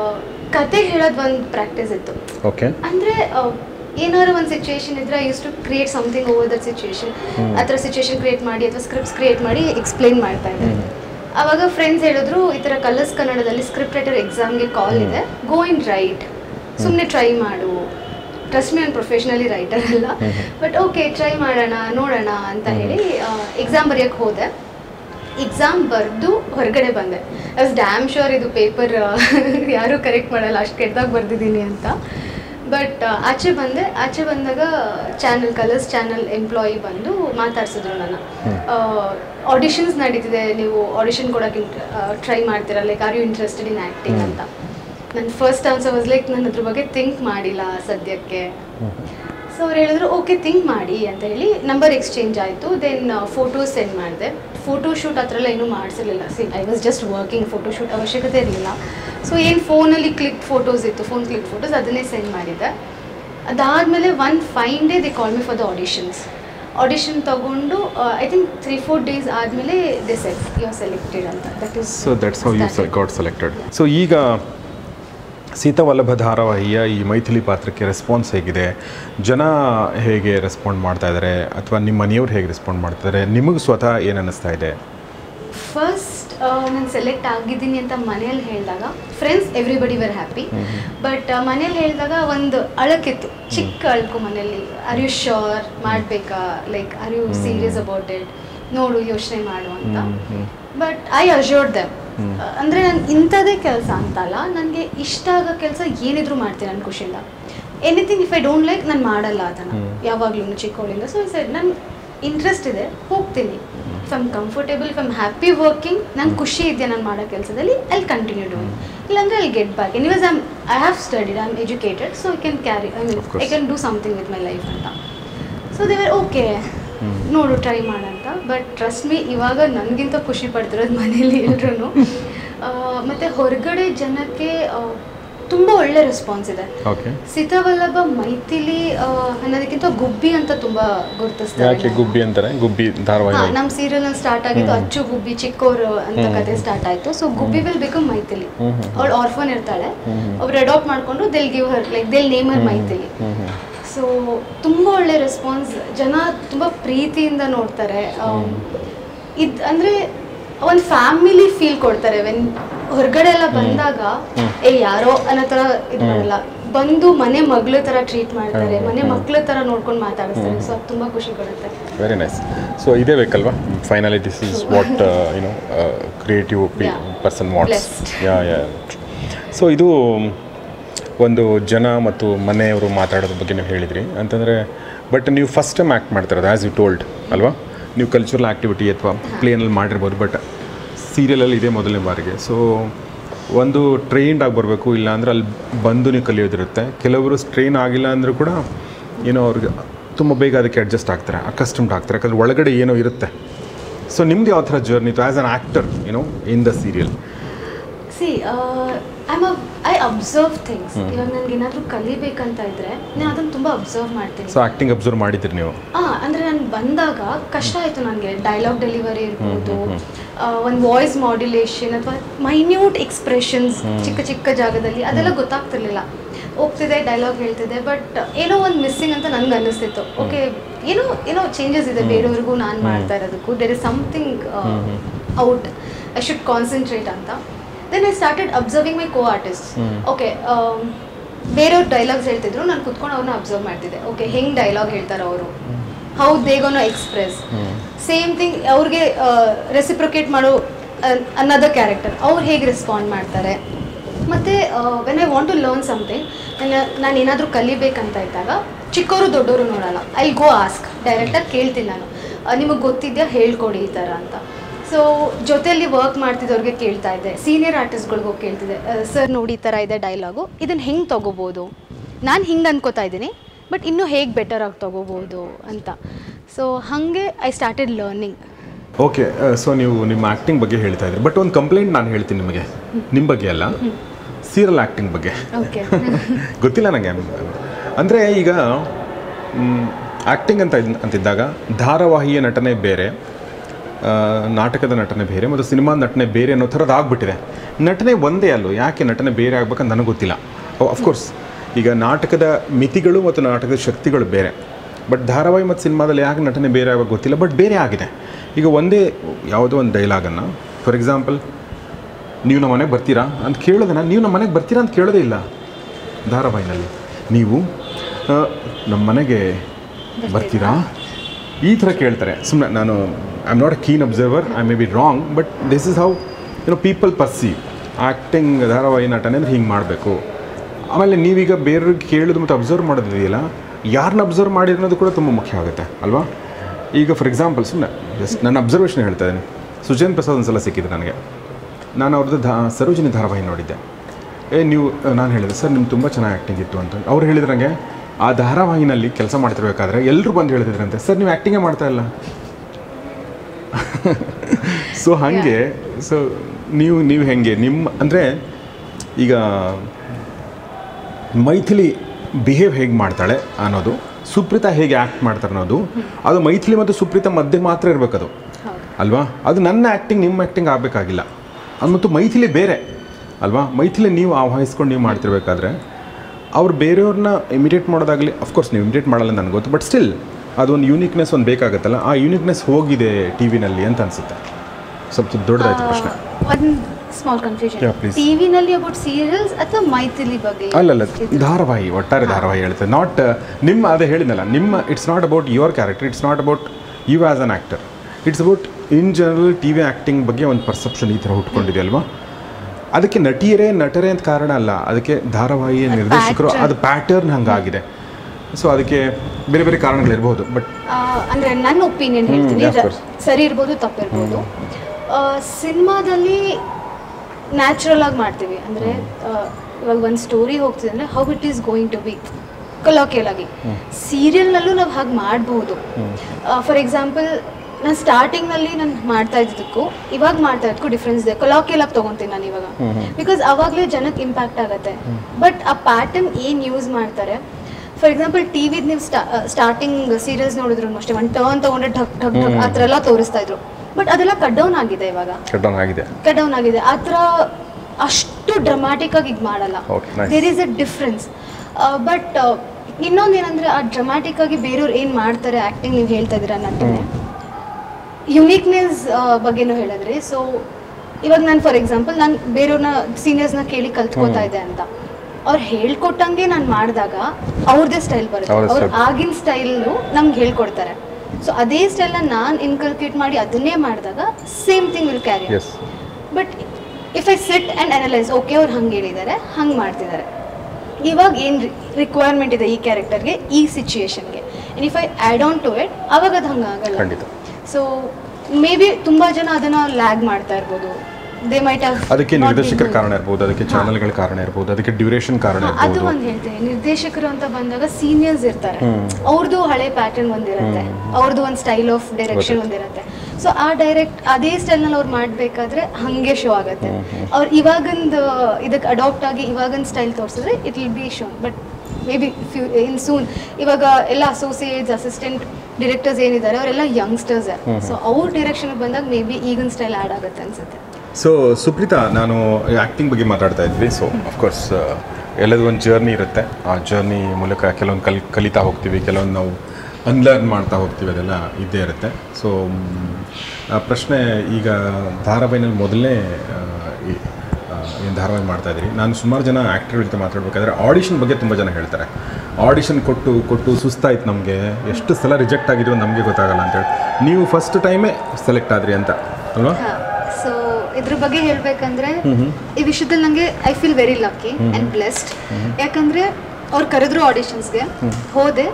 ಕತೆ ಹೇಳೋದು ಒಂದು ಪ್ರಾಕ್ಟೀಸ್ ಇತ್ತು. ಓಕೆ. ಅಂದರೆ ಏನಾದ್ರು ಒಂದು ಸಿಚುವೇಶನ್ ಇದ್ರೆ I use to create something over that situation. ಆ ಥರ ಸಿಚುವೇಶನ್ ಕ್ರಿಯೇಟ್ ಮಾಡಿ ಅಥವಾ ಸ್ಕ್ರಿಪ್ಟ್ಸ್ ಕ್ರಿಯೇಟ್ ಮಾಡಿ ಎಕ್ಸ್ಪ್ಲೈನ್ ಮಾಡ್ತಾ ಇದ್ದೆ. ಆವಾಗ ಫ್ರೆಂಡ್ಸ್ ಹೇಳಿದ್ರು ಈ ಥರ ಕಲರ್ಸ್ ಕನ್ನಡದಲ್ಲಿ ಸ್ಕ್ರಿಪ್ಟ್ ರೈಟರ್ ಎಕ್ಸಾಮ್ಗೆ ಕಾಲ್ ಇದೆ, ಗೋ ಇನ್ ರೈಟ್, ಸುಮ್ಮನೆ ಟ್ರೈ ಮಾಡು. ಟ್ರಸ್ಟ್ ಮೀ, ನಾನು ಪ್ರೊಫೆಷ್ನಲಿ ರೈಟರ್ ಅಲ್ಲ, ಬಟ್ ಓಕೆ ಟ್ರೈ ಮಾಡೋಣ ನೋಡೋಣ ಅಂತ ಹೇಳಿ ಎಕ್ಸಾಮ್ ಬರೆಯೋಕ್ಕೆ ಹೋದೆ. ಎಕ್ಸಾಮ್ ಬರೆದು ಹೊರಗಡೆ ಬಂದೆ. ಐ ವಾಸ್ ಡ್ಯಾಮ್ ಶ್ಯೂರ್ ಇದು ಪೇಪರ್ ಯಾರೂ ಕರೆಕ್ಟ್ ಮಾಡಲ್ಲ, ಅಷ್ಟು ಕೆಟ್ಟದಾಗ ಬರೆದಿದ್ದೀನಿ ಅಂತ. ಬಟ್ ಆಚೆ ಬಂದಾಗ ಕಲರ್ಸ್ ಚಾನಲ್ ಎಂಪ್ಲಾಯಿ ಬಂದು ಮಾತಾಡ್ಸಿದ್ರು ನನ್ನ. ಆಡಿಷನ್ಸ್ ನಡೀತಿದೆ, ನೀವು ಆಡಿಷನ್ ಕೊಡೋಕ್ಕೆ ಟ್ರೈ ಮಾಡ್ತೀರಾ, like are you interested in acting ಅಂತ. ನನ್ನ ಫಸ್ಟ್ ಆನ್ಸರ್ ವಾಸ್ ಲೈಕ್ ನಾನು ಅದ್ರ ಬಗ್ಗೆ ಥಿಂಕ್ ಮಾಡಿಲ್ಲ ಸದ್ಯಕ್ಕೆ. ಸೊ ಅವ್ರು ಹೇಳಿದ್ರು ಓಕೆ ಥಿಂಕ್ ಮಾಡಿ ಅಂತ ಹೇಳಿ ನಂಬರ್ ಎಕ್ಸ್ಚೇಂಜ್ ಆಯಿತು. ದೆನ್ ಫೋಟೋಸ್ ಸೆಂಡ್ ಮಾಡಿದೆ. ಫೋಟೋಶೂಟ್ ಆ ಥರ ಎಲ್ಲ ಏನೂ ಮಾಡಿಸಿರಲಿಲ್ಲ. I was just working, photoshoot ಅವಶ್ಯಕತೆ ಇರಲಿಲ್ಲ. ಸೊ ಏನು ಫೋನಲ್ಲಿ ಕ್ಲಿಕ್ ಫೋಟೋಸ್ ಇತ್ತು, ಕ್ಲಿಕ್ ಫೋಟೋಸ್ ಅದನ್ನೇ ಸೆಂಡ್ ಮಾಡಿದ್ದೆ. ಅದಾದಮೇಲೆ one fine day they call me for the audition ತಗೊಂಡು ಐ ಥಿಂಕ್ 3-4 ಡೇಸ್ ಆದಮೇಲೆ they said you are selected ಅಂತ. That's how you got selected. So ಈಗ ಸೀತಾವಲ್ಲಭ ಧಾರಾವಾಹಿಯ ಈ ಮೈಥಿಲಿ ಪಾತ್ರಕ್ಕೆ ರೆಸ್ಪಾನ್ಸ್ ಹೇಗಿದೆ? ಜನ ಹೇಗೆ ರೆಸ್ಪಾಂಡ್ ಮಾಡ್ತಾ ಇದ್ದಾರೆ, ಅಥವಾ ನಿಮ್ಮ ಮನೆಯವ್ರು ಹೇಗೆ ರೆಸ್ಪಾಂಡ್ ಮಾಡ್ತಾರೆ? ನಿಮಗೆ ಸ್ವತಃ ಏನು ಅನ್ನಿಸ್ತಾ ಇದೆ? ಫಸ್ಟ್ ನಾನು ಸೆಲೆಕ್ಟ್ ಆಗಿದ್ದೀನಿ ಅಂತ ಮನೇಲಿ ಹೇಳಿದಾಗ friends everybody were happy. But ಮನೇಲಿ ಹೇಳಿದಾಗ ಒಂದು ಅಳಕಿತ್ತು, ಚಿಕ್ಕ ಅಳಕು ಮನೇಲಿ. ಆರ್ ಯು ಶ್ಯೂರ್ ಮಾಡಬೇಕಾ, like are you serious about it, ನೋಡು ಯೋಚನೆ ಮಾಡು ಅಂತ. ಬಟ್ ಐ ಅಶ್ಯೂರ್ಡ್ ದೆಮ್, ಅಂದರೆ ನಾನು ಇಂಥದ್ದೇ ಕೆಲಸ ಅಂತಲ್ಲ, ನನಗೆ ಇಷ್ಟ ಆಗೋ ಕೆಲಸ ಏನಿದ್ರು ಮಾಡ್ತೀನಿ ನನ್ನ ಖುಷಿಯಿಂದ. Anything if I don't like ನಾನು ಮಾಡಲ್ಲ ಅದನ್ನು ಯಾವಾಗಲೂ ಚಿಕ್ಕವಳಿಂದ. ಸೊ ಸೈಡ್ ನನ್ನ ಇಂಟ್ರೆಸ್ಟ್ ಇದೆ, ಹೋಗ್ತೀನಿ. If I am comfortable, if I am happy working, ನಂಗೆ ಖುಷಿ ಇದೆಯಾ ನಾನು ಮಾಡೋ ಕೆಲಸದಲ್ಲಿ, ಐ ಕಂಟಿನ್ಯೂ ಡೂಯಿಂಗ್. ಇಲ್ಲಾಂದರೆ I get back. Anyways I have studied, I am educated, so I can do something with my life ಅಂತ. ಸೊ ದೇ ವರ್ ಓಕೆ, ನೋಡು try ಮಾಡಂತ. ಬಟ್ ಟ್ರಸ್ಟ್ ಮೀ, ಇವಾಗ ನನಗಿಂತ ಖುಷಿ ಪಡ್ತಿರೋದು ಮನೇಲಿ ಎಲ್ರೂ. ಮತ್ತು ಹೊರಗಡೆ ಜನಕ್ಕೆ ತುಂಬ ಒಳ್ಳೆ ರೆಸ್ಪಾನ್ಸ್ ಇದೆ. ಸೀತಾವಲ್ಲಭ ಮೈಥಿಲಿ ಅನ್ನೋದಕ್ಕಿಂತ ಗುಬ್ಬಿ ಅಂತ ತುಂಬ ಗುರುತಿಸ್ತಾರೆ. ಗುಬ್ಬಿ ಅಂತಾರೆ, ಗುಬ್ಬಿ ಧಾರಾವಾಹಿ ನಮ್ಮ ಸೀರಿಯಲ್ ಸ್ಟಾರ್ಟ್ ಆಗಿದ್ದು ಅಚ್ಚು ಗುಬ್ಬಿ ಚಿಕ್ಕವರು ಅಂತ ಕತೆ ಸ್ಟಾರ್ಟ್ ಆಯಿತು. So Gubbi will become Maithili. ಅವಳು ಆರ್ಫನ್ ಇರ್ತಾಳೆ, ಒಬ್ರು ಅಡಾಪ್ಟ್ ಮಾಡಿಕೊಂಡು they'll give her, like they'll name her Maithili. So ತುಂಬ ಒಳ್ಳೆ ರೆಸ್ಪಾನ್ಸ್, ಜನ ತುಂಬ ಪ್ರೀತಿಯಿಂದ ನೋಡ್ತಾರೆ. ಇದು ಅಂದರೆ ಒಂದು ಫ್ಯಾಮಿಲಿ ಫೀಲ್ ಕೊಡ್ತಾರೆ. ವೆನ್ ಹೊರಗಡೆ ಎಲ್ಲ ಬಂದಾಗ ಯಾರೋ ಅನ್ನೋ ಥರ ಇದು ಮಾಡಲ್ಲ, ಬಂದು ಮನೆ ಮಗಳ ಥರ ಟ್ರೀಟ್ ಮಾಡ್ತಾರೆ, ಮನೆ ಮಕ್ಕಳ ಥರ ನೋಡ್ಕೊಂಡು ಮಾತಾಡಿಸ್ತಾರೆ. ಸೊ ಅದು ತುಂಬ ಖುಷಿ ಕೊಡುತ್ತೆ. Very nice. ಸೊ ಇದೇ ಬೇಕಲ್ವಾ finally, this is what creative person wants. So ಇದು ಒಂದು ಜನ ಮತ್ತು ಮನೆಯವರು ಮಾತಾಡೋದ್ರ ಬಗ್ಗೆ ನೀವು ಹೇಳಿದ್ರಿ ಅಂತಂದರೆ, ಬಟ್ ನೀವು ಫಸ್ಟ್ ಟೈಮ್ ಆ್ಯಕ್ಟ್ ಮಾಡ್ತಿರೋದು ಆ್ಯಸ್ ಯು ಟೋಲ್ಡ್ ಅಲ್ವಾ? ನೀವು ಕಲ್ಚರಲ್ ಆ್ಯಕ್ಟಿವಿಟಿ ಅಥವಾ ಪ್ಲೇನಲ್ಲಿ ಮಾಡಿರ್ಬೋದು, ಬಟ್ ಸೀರಿಯಲಲ್ಲಿ ಇದೇ ಮೊದಲನೇ ಬಾರಿಗೆ. ಸೊ ಒಂದು ಟ್ರೈನ್ಡ್ ಆಗಿ ಬರಬೇಕು, ಇಲ್ಲ ಅಂದರೆ ಅಲ್ಲಿ ಬಂದು ನೀವು ಕಲಿಯೋದಿರುತ್ತೆ. ಕೆಲವರು ಟ್ರೈನ್ ಆಗಿಲ್ಲ ಅಂದರೂ ಕೂಡ ಏನೋ ಅವ್ರಿಗೆ ತುಂಬ ಬೇಗ ಅದಕ್ಕೆ ಅಡ್ಜಸ್ಟ್ ಆಗ್ತಾರೆ, ಅಕಸ್ಟಮ್ಡ್ ಆಗ್ತಾರೆ, ಯಾಕಂದರೆ ಒಳಗಡೆ ಏನೋ ಇರುತ್ತೆ. ಸೊ ನಿಮ್ದು ಯಾವ ಥರ ಜರ್ನಿ ಇತ್ತು as an actor in the serial? See I observe things. ಇವಾಗ ನನಗೆ ಏನಾದರೂ ಕಲಿಬೇಕಂತ ಇದ್ದರೆ ನಾನು ಅದನ್ನು ತುಂಬ ಅಬ್ಸರ್ವ್ ಮಾಡ್ತೀನಿ. ಸೊ ಆ್ಯಕ್ಟಿಂಗ್ ಅಬ್ಸರ್ವ್ ಮಾಡಿದ್ದೀರಿ ನೀವು? ಅಂದರೆ ನಾನು ಬಂದಾಗ ಕಷ್ಟ ಆಯಿತು ನನಗೆ. ಡೈಲಾಗ್ ಡೆಲಿವರಿ ಇರ್ಬೋದು, ಒಂದು ವಾಯ್ಸ್ ಮಾಡ್ಯುಲೇಷನ್ ಅಥವಾ ಮೈನ್ಯೂಟ್ ಎಕ್ಸ್ಪ್ರೆಷನ್ಸ್ ಚಿಕ್ಕ ಚಿಕ್ಕ ಜಾಗದಲ್ಲಿ, ಅದೆಲ್ಲ ಗೊತ್ತಾಗ್ತಿರ್ಲಿಲ್ಲ. ಹೋಗ್ತಿದೆ, ಡೈಲಾಗ್ ಹೇಳ್ತಿದೆ, ಬಟ್ ಏನೋ ಒಂದು ಮಿಸ್ಸಿಂಗ್ ಅಂತ ನನಗೆ ಅನ್ನಿಸ್ತಿತ್ತು. ಓಕೆ, ಏನೋ ಚೇಂಜಸ್ ಇದೆ ಬೇರೆಯವ್ರಿಗೂ ನಾನು ಮಾಡ್ತಾ ಇರೋದಕ್ಕೂ. There is something out, I should concentrate ಅಂತ. Then I started observing my co artist. Okay, ಬೇರೆಯವ್ರು ಡೈಲಾಗ್ಸ್ ಹೇಳ್ತಿದ್ರು, ನಾನು ಕುತ್ಕೊಂಡು ಅವ್ರನ್ನ ಅಬ್ಸರ್ವ್ ಮಾಡ್ತಿದ್ದೆ. ಓಕೆ, ಹೆಂಗೆ ಡೈಲಾಗ್ ಹೇಳ್ತಾರೆ ಅವರು, how they gonna express. Same thing ಅವ್ರಿಗೆ ರೆಸಿಪ್ರೊಕೇಟ್ ಮಾಡೋ ಅನ್ನೋದರ್ ಕ್ಯಾರೆಕ್ಟರ್, ಅವ್ರು ಹೇಗೆ ರೆಸ್ಪಾಂಡ್ ಮಾಡ್ತಾರೆ. ಮತ್ತು when I want to learn something, ನಾನು ಏನಾದರೂ ಕಲಿಬೇಕಂತ ಇದ್ದಾಗ ಚಿಕ್ಕವರು ದೊಡ್ಡವರು ನೋಡಲ್ಲ, ಐ ಗೋ ಆಸ್ಕ್, ಡೈರೆಕ್ಟಾಗಿ ಕೇಳ್ತೀನಿ ನಾನು, ನಿಮಗೆ ಗೊತ್ತಿದೆಯಾ ಹೇಳ್ಕೊಡಿ ಈ ಥರ ಅಂತ. ಸೊ ಜೊತೆಯಲ್ಲಿ ವರ್ಕ್ ಮಾಡ್ತಿದ್ದವ್ರಿಗೆ ಕೇಳ್ತಾ ಇದ್ದೆ, ಸೀನಿಯರ್ ಆರ್ಟಿಸ್ಟ್ಗಳಿಗೆ ಹೋಗಿ ಕೇಳ್ತಿದ್ದೆ, ಸರ್ ನೋಡಿ ಈ ಥರ ಇದೆ ಡೈಲಾಗು, ಇದನ್ನು ಹೆಂಗೆ ತೊಗೋಬೋದು, ನಾನು ಹಿಂಗೆ ಅನ್ಕೋತಾ ಇದ್ದೀನಿ, ಬಟ್ ಇನ್ನೂ ಹೇಗೆ ಬೆಟರಾಗಿ ತೊಗೋಬೋದು ಅಂತ. ಸೊ ಹಾಗೆ I started learning. Okay, so ನೀವು ನಿಮ್ಮ ಆ್ಯಕ್ಟಿಂಗ್ ಬಗ್ಗೆ ಹೇಳ್ತಾ ಇದ್ರಿ, ಬಟ್ ಒಂದು ಕಂಪ್ಲೇಂಟ್ ನಾನು ಹೇಳ್ತೀನಿ ನಿಮಗೆ, ನಿಮ್ಮ ಬಗ್ಗೆ ಅಲ್ಲ, ಸೀರಿಯಲ್ ಆ್ಯಕ್ಟಿಂಗ್ ಬಗ್ಗೆ. ಓಕೆ, ಗೊತ್ತಿಲ್ಲ ನನಗೆ. ಅಂದರೆ ಈಗ ಆ್ಯಕ್ಟಿಂಗ್ ಅಂತಿದ್ದಾಗ ಧಾರಾವಾಹಿಯ ನಟನೆ ಬೇರೆ, ನಾಟಕದ ನಟನೆ ಬೇರೆ ಮತ್ತು ಸಿನಿಮಾ ನಟನೆ ಬೇರೆ ಅನ್ನೋ ಥರದ್ದು ಆಗಿಬಿಟ್ಟಿದೆ. ನಟನೆ ಒಂದೇ ಅಲ್ಲೋ, ಯಾಕೆ ನಟನೆ ಬೇರೆ ಆಗ್ಬೇಕಂತ ನನಗೆ ಗೊತ್ತಿಲ್ಲ. ಅಫ್ಕೋರ್ಸ್ ಈಗ ನಾಟಕದ ಮಿತಿಗಳು ಮತ್ತು ನಾಟಕದ ಶಕ್ತಿಗಳು ಬೇರೆ, ಬಟ್ ಧಾರಾವಾಹಿ ಮತ್ತು ಸಿನಿಮಾದಲ್ಲಿ ಯಾಕೆ ನಟನೆ ಬೇರೆ ಆಗೋಕ್ಕೆ ಗೊತ್ತಿಲ್ಲ, ಬಟ್ ಬೇರೆ ಆಗಿದೆ. ಈಗ ಒಂದೇ ಯಾವುದೋ ಒಂದು ಡೈಲಾಗನ್ನು ಫಾರ್ ಎಕ್ಸಾಂಪಲ್, ನೀವು ನಮ್ಮ ಮನೆಗೆ ಬರ್ತೀರಾ ಅಂತ ಕೇಳೋದನ್ನ ನೀವು ನಮ್ಮ ಮನೆಗೆ ಬರ್ತೀರಾ ಅಂತ ಕೇಳೋದೇ ಇಲ್ಲ ಧಾರಾವಾಹಿನಲ್ಲಿ. ನೀವು ನಮ್ಮ ಮನೆಗೆ ಬರ್ತೀರಾ ಈ ಥರ ಕೇಳ್ತಾರೆ. ಸುಮ್ಮನೆ ನಾನು I am not a keen observer, I may be wrong, but this is how people perceive acting. ಧಾರಾವಾಹಿ ನಟನೆ ಅಂದರೆ ಹಿಂಗೆ ಮಾಡಬೇಕು. ಆಮೇಲೆ ನೀವೀಗ ಬೇರೆಯವ್ರಿಗೆ ಕೇಳೋದು ಮತ್ತು ಅಬ್ಸರ್ವ್ ಮಾಡೋದಿದೆಯಲ್ಲ, ಯಾರನ್ನ ಅಬ್ಸರ್ವ್ ಮಾಡಿರೋ ಅನ್ನೋದು ಕೂಡ ತುಂಬ ಮುಖ್ಯ ಆಗುತ್ತೆ ಅಲ್ವಾ. ಈಗ ಫಾರ್ ಎಕ್ಸಾಂಪಲ್ ಸುಮ್ಮನೆ ಜಸ್ಟ್ ನನ್ನ ಅಬ್ಸರ್ವೇಷನ್ ಹೇಳ್ತಾ ಇದ್ದೀನಿ. ಸುಜೇಂದ್ರ ಪ್ರಸಾದ್ ಒಂದು ಸಲ ಸಿಕ್ಕಿದೆ ನನಗೆ. ನಾನು ಅವ್ರದ್ದು ಸರೋಜಿನಿ ಧಾರಾವಾಹಿ ನೋಡಿದ್ದೆ. ನೀವು ನಾನು ಹೇಳಿದೆ ಸರ್ ನಿಮ್ಗೆ ತುಂಬ ಚೆನ್ನಾಗಿ ಆ್ಯಕ್ಟಿಂಗ್ ಇತ್ತು ಅಂತ. ಅವ್ರು ಹೇಳಿದ್ರಂಗೆ ಆ ಧಾರಾವಾಹಿನಲ್ಲಿ ಕೆಲಸ ಮಾಡ್ತಿರ್ಬೇಕಾದ್ರೆ ಎಲ್ಲರೂ ಬಂದು ಹೇಳ್ತಿದ್ರಂತೆ, ಸರ್ ನೀವು ಆ್ಯಕ್ಟಿಂಗೇ ಮಾಡ್ತಾ ಇಲ್ಲ. ಸೊ ಹಾಗೆ ಸೊ ನೀವು ಹೆಂಗೆ ನಿಮ್ಮ ಅಂದರೆ ಈಗ ಮೈಥಿಲಿ ಬಿಹೇವ್ ಹೇಗೆ ಮಾಡ್ತಾಳೆ ಅನ್ನೋದು, ಸುಪ್ರೀತಾ ಹೇಗೆ ಆ್ಯಕ್ಟ್ ಮಾಡ್ತಾರೆ ಅನ್ನೋದು, ಅದು ಮೈಥಿಲಿ ಮತ್ತು ಸುಪ್ರೀತಾ ಮಧ್ಯೆ ಮಾತ್ರ ಇರಬೇಕದು ಅಲ್ವಾ. ಅದು ನನ್ನ ಆ್ಯಕ್ಟಿಂಗ್ ನಿಮ್ಮ ಆ್ಯಕ್ಟಿಂಗ್ ಆಗಬೇಕಾಗಿಲ್ಲ. ಅದು ಮತ್ತು ಮೈಥಿಲಿ ಬೇರೆ ಅಲ್ವಾ. ಮೈಥಿಲಿ ನೀವು ಆವಾಹಿಸ್ಕೊಂಡು ನೀವು ಮಾಡ್ತಿರ್ಬೇಕಾದ್ರೆ ಅವ್ರು ಬೇರೆಯವ್ರನ್ನ ಇಮಿಟೇಟ್ ಮಾಡೋದಾಗಲಿ, ಅಫ್ಕೋರ್ಸ್ ನೀವು ಇಮಿಟೇಟ್ ಮಾಡಲ್ಲ ನನಗೆ ಗೊತ್ತು, ಬಟ್ ಸ್ಟಿಲ್ ಅದೊಂದು ಯೂನಿಕ್ನೆಸ್ ಒಂದು ಬೇಕಾಗುತ್ತಲ್ಲ, ಆ ಯೂನಿಕ್ನೆಸ್ ಹೋಗಿದೆ ಟಿ ವಿನಲ್ಲಿ ಅಂತ ಅನಿಸುತ್ತೆ. ಸ್ವಲ್ಪ ದೊಡ್ಡದಾಯ್ತು ಪ್ರಶ್ನೆ. ಒಂದು ಸ್ಮಾಲ್ ಕನ್ಫ್ಯೂಷನ್, ಟಿವಿನಲ್ಲಿ ಅಬೌಟ್ ಸೀರಿಯಲ್ಸ್ ಅಥವಾ ಮೈಥಿಲಿ ಬಗ್ಗೆ? ಅಲ್ಲಲ್ಲ, ಧಾರಾವಾಹಿ, ಒಟ್ಟಾರೆ ಧಾರಾವಾಹಿ ಹೇಳ್ತೇವೆ. ನಾಟ್ ನಿಮ್ಮ ಅದೇ ಹೇಳಿದ್ನಲ್ಲ, ನಿಮ್ಮ it's not about your character, it's not about you as an actor, it's about in general T V acting ಬಗ್ಗೆ ಒಂದು ಪರ್ಸೆಪ್ಷನ್ ಈ ಥರ ಹುಟ್ಕೊಂಡಿದೆ ಅಲ್ವಾ. ಅದಕ್ಕೆ ನಟರೇ ಅಂತ ಕಾರಣ ಅಲ್ಲ, ಅದಕ್ಕೆ ಧಾರಾವಾಹಿ ನಿರ್ದೇಶಕರು ಅದು ಪ್ಯಾಟರ್ನ್ ಹಂಗಾಗಿದೆ. ಸೊ ಅದಕ್ಕೆ ಬೇರೆ ಬೇರೆ ಕಾರಣಗಳಿರ್ಬೋದು. ಬಟ್ ಅಂದರೆ ನನ್ನ ಒಪಿನಿಯನ್ ಹೇಳ್ತೀನಿ, ಸರಿ ಇರ್ಬೋದು ತಪ್ಪಿರ್ಬೋದು. ಸಿನಿಮಾದಲ್ಲಿ ನ್ಯಾಚುರಲ್ ಆಗಿ ಮಾಡ್ತೀವಿ, ಅಂದರೆ ಇವಾಗ ಒಂದು ಸ್ಟೋರಿ ಹೋಗ್ತಿದೆ ಅಂದರೆ how it is going to be colloquial ಆಗಿ. ಸೀರಿಯಲ್ನಲ್ಲೂ ನಾವು ಹಾಗೆ ಮಾಡ್ಬೋದು. ಫಾರ್ ಎಕ್ಸಾಂಪಲ್ ನಾನು ಸ್ಟಾರ್ಟಿಂಗ್ನಲ್ಲಿ ನಾನು ಮಾಡ್ತಾ ಇದ್ದಕ್ಕೂ ಇವಾಗ ಮಾಡ್ತಾ ಇದ್ದಕ್ಕೂ ಡಿಫ್ರೆನ್ಸ್ ಇದೆ. ಕೊಲಾಕಿಯಲ್ ಆಗಿ ತೊಗೊತೀನಿ ನಾನು ಇವಾಗ, ಬಿಕಾಸ್ ಅವಾಗಲೇ ಜನಕ್ಕೆ ಇಂಪ್ಯಾಕ್ಟ್ ಆಗುತ್ತೆ. ಬಟ್ ಆ ಪ್ಯಾಟರ್ನ್ ಏನು ಯೂಸ್ ಮಾಡ್ತಾರೆ, ಫಾರ್ ಎಕ್ಸಾಂಪಲ್ ಟಿ ವಿದು ನೀವು ಸ್ಟಾರ್ಟಿಂಗ್ ಸೀರಿಯಲ್ಸ್ ನೋಡಿದ್ರು ಅಷ್ಟೇ, ಒಂದು ಟರ್ನ್ ತೊಗೊಂಡ್ರೆ ಢಕ್ ಢಕ್ ಢಕ್ ಆ ಥರ ಎಲ್ಲ ತೋರಿಸ್ತಾ ಇದ್ರು. ಬಟ್ ಅದೆಲ್ಲ ಕಟ್ ಡೌನ್ ಆಗಿದೆ ಇವಾಗ, ಕಟ್ ಡೌನ್ ಆಗಿದೆ. ಆ ಥರ ಅಷ್ಟು ಡ್ರಮ್ಯಾಟಿಕ್ ಆಗಿ ಇದು ಮಾಡಲ್ಲ. There is a difference. But ಇನ್ನೊಂದೇನಂದರೆ ಆ ಡ್ರಮ್ಯಾಟಿಕ್ ಆಗಿ ಬೇರೆಯವ್ರು ಏನು ಮಾಡ್ತಾರೆ ಆ್ಯಕ್ಟಿಂಗ್, ನೀವು ಹೇಳ್ತಾ ಇದ್ದೀರಾ ನಟನೆ ಯುನೀಕ್ನೆಸ್ ಬಗ್ಗೆನೂ ಹೇಳಿದ್ರಿ. ಸೊ ಇವಾಗ ನಾನು ಫಾರ್ ಎಕ್ಸಾಂಪಲ್ ನಾನು ಬೇರೆಯವ್ರನ್ನ ಸೀನಿಯರ್ಸ್ನ ಕೇಳಿ ಕಲ್ತ್ಕೋತಾ ಇದೆ ಅಂತ, ಅವ್ರು ಹೇಳ್ಕೊಟ್ಟಂಗೆ ನಾನು ಮಾಡಿದಾಗ ಅವ್ರದ್ದೇ ಸ್ಟೈಲ್ ಬರುತ್ತೆ. ಅವ್ರು ಆಗಿನ ಸ್ಟೈಲು ನಮ್ಗೆ ಹೇಳ್ಕೊಡ್ತಾರೆ. ಸೊ ಅದೇ ಸ್ಟೈಲ್ನ ನಾನು ಇನ್ಕಲ್ಕೇಟ್ ಮಾಡಿ ಅದನ್ನೇ ಮಾಡಿದಾಗ same thing will carry. But if I sit and analyse, okay ಅವ್ರು ಹಂಗೆ ಹೇಳಿದ್ದಾರೆ, ಹಂಗೆ ಮಾಡ್ತಿದ್ದಾರೆ, ಇವಾಗ ಏನು ರಿಕ್ವೈರ್ಮೆಂಟ್ ಇದೆ ಈ ಕ್ಯಾರೆಕ್ಟರ್ಗೆ, ಈ ಸಿಚುಯೇಷನ್ಗೆ, and if I add on to it, ಆವಾಗ ಅದು ಹಂಗೆ ಆಗಲ್ಲ. ಸೊ ಮೇ ಬಿ ತುಂಬ ಜನ ಅದನ್ನು ಲ್ಯಾಗ್ ಮಾಡ್ತಾ ಇರ್ಬೋದು. ದೇ ಮೈಟ್ ಹ್ಯಾವ್, ಅದಕ್ಕೆ ನಿರ್ದೇಶಕರ ಕಾರಣ ಇರ್ಬೋದು, ಅದಕ್ಕೆ ಚಾನಲ್ಗಳ ಕಾರಣ ಇರ್ಬೋದು, ಅದಕ್ಕೆ ಡ್ಯೂರೇಷನ್ ಕಾರಣ ಇರ್ಬೋದು. ಅದು ಒಂದು ಹೇಳ್ತೀನಿ. ನಿರ್ದೇಶಕರು ಅಂತ ಬಂದಾಗ ಸೀನಿಯರ್ಸ್ ಇರ್ತಾರೆ, ಅವ್ರದ್ದು ಹಳೆ ಪ್ಯಾಟರ್ನ್ ಒಂದಿರುತ್ತೆ, ಅವ್ರದ್ದು ಒಂದು ಸ್ಟೈಲ್ ಆಫ್ ಡೈರೆಕ್ಷನ್ ಒಂದಿರುತ್ತೆ. ಸೊ ಆ ಅದೇ ಸ್ಟೈಲ್ನಲ್ಲಿ ಅವ್ರು ಮಾಡಬೇಕಾದ್ರೆ ಹಾಗೆ ಶೋ ಆಗುತ್ತೆ. ಅವ್ರು ಇವಾಗಿಂದು ಇದಕ್ಕೆ ಅಡಾಪ್ಟ್ ಆಗಿ ಇವಾಗಿನ ಸ್ಟೈಲ್ ತೋರಿಸಿದ್ರೆ it will be shown. But maybe in soon ಇವಾಗ ಎಲ್ಲ ಅಸೋಸಿಯೇಟ್ಸ್, ಅಸಿಸ್ಟೆಂಟ್ ಡೈರೆಕ್ಟರ್ಸ್ ಏನಿದ್ದಾರೆ ಅವರೆಲ್ಲ ಯಂಗ್ಸ್ಟರ್ಸ್. ಸೊ ಅವ್ರ ಡೈರೆಕ್ಷನ್ಗೆ ಬಂದಾಗ ಮೇ ಬಿ ಈಗಿನ ಸ್ಟೈಲ್ ಆ್ಯಡ್ ಆಗುತ್ತೆ ಅನ್ಸುತ್ತೆ. ಸೊ ಸುಪ್ರೀತಾ, ನಾನು ಆ್ಯಕ್ಟಿಂಗ್ ಬಗ್ಗೆ ಮಾತಾಡ್ತಾ ಇದ್ವಿ. ಸೊ ಅಫ್ಕೋರ್ಸ್ ಎಲ್ಲದೂ ಒಂದು ಜರ್ನಿ ಇರುತ್ತೆ. ಆ ಜರ್ನಿ ಮೂಲಕ ಕೆಲವೊಂದು ಕಲಿತಾ ಹೋಗ್ತೀವಿ, ಕೆಲವೊಂದು ನಾವು ಅನ್ಲರ್ನ್ ಮಾಡ್ತಾ ಹೋಗ್ತೀವಿ, ಅದೆಲ್ಲ ಇದ್ದೇ ಇರುತ್ತೆ. ಸೊ ಪ್ರಶ್ನೆ, ಈಗ ಧಾರಾವಾಹಿನಲ್ಲಿ ಮೊದಲನೇ ಏನು ಧಾರಾವಾಹಿ ಮಾಡ್ತಾಯಿದ್ರಿ, ನಾನು ಸುಮಾರು ಜನ ಆ್ಯಕ್ಟರ್ ಜೊತೆ ಮಾತಾಡಬೇಕಾದ್ರೆ ಆಡಿಷನ್ ಬಗ್ಗೆ ತುಂಬ ಜನ ಹೇಳ್ತಾರೆ. ಆಡಿಷನ್ ಕೊಟ್ಟು ಸುಸ್ತಾಯ್ತು ನಮಗೆ, ಎಷ್ಟು ಸಲ ರಿಜೆಕ್ಟ್ ಆಗಿದ್ವಿ ನಮಗೆ ಗೊತ್ತಾಗಲ್ಲ ಅಂತೇಳಿ. ನೀವು ಫಸ್ಟ್ ಟೈಮೇ ಸೆಲೆಕ್ಟ್ ಆದ್ರಿ ಅಂತ ಅಲ್ವಾ? ಸೊ ಇದ್ರ ಬಗ್ಗೆ ಹೇಳಬೇಕಂದ್ರೆ ಈ ವಿಷಯದಲ್ಲಿ ನನಗೆ I feel very lucky and blessed. ಯಾಕಂದರೆ ಅವ್ರು ಕರೆದ್ರು ಆಡಿಷನ್ಸ್ಗೆ, ಹೋದೆ,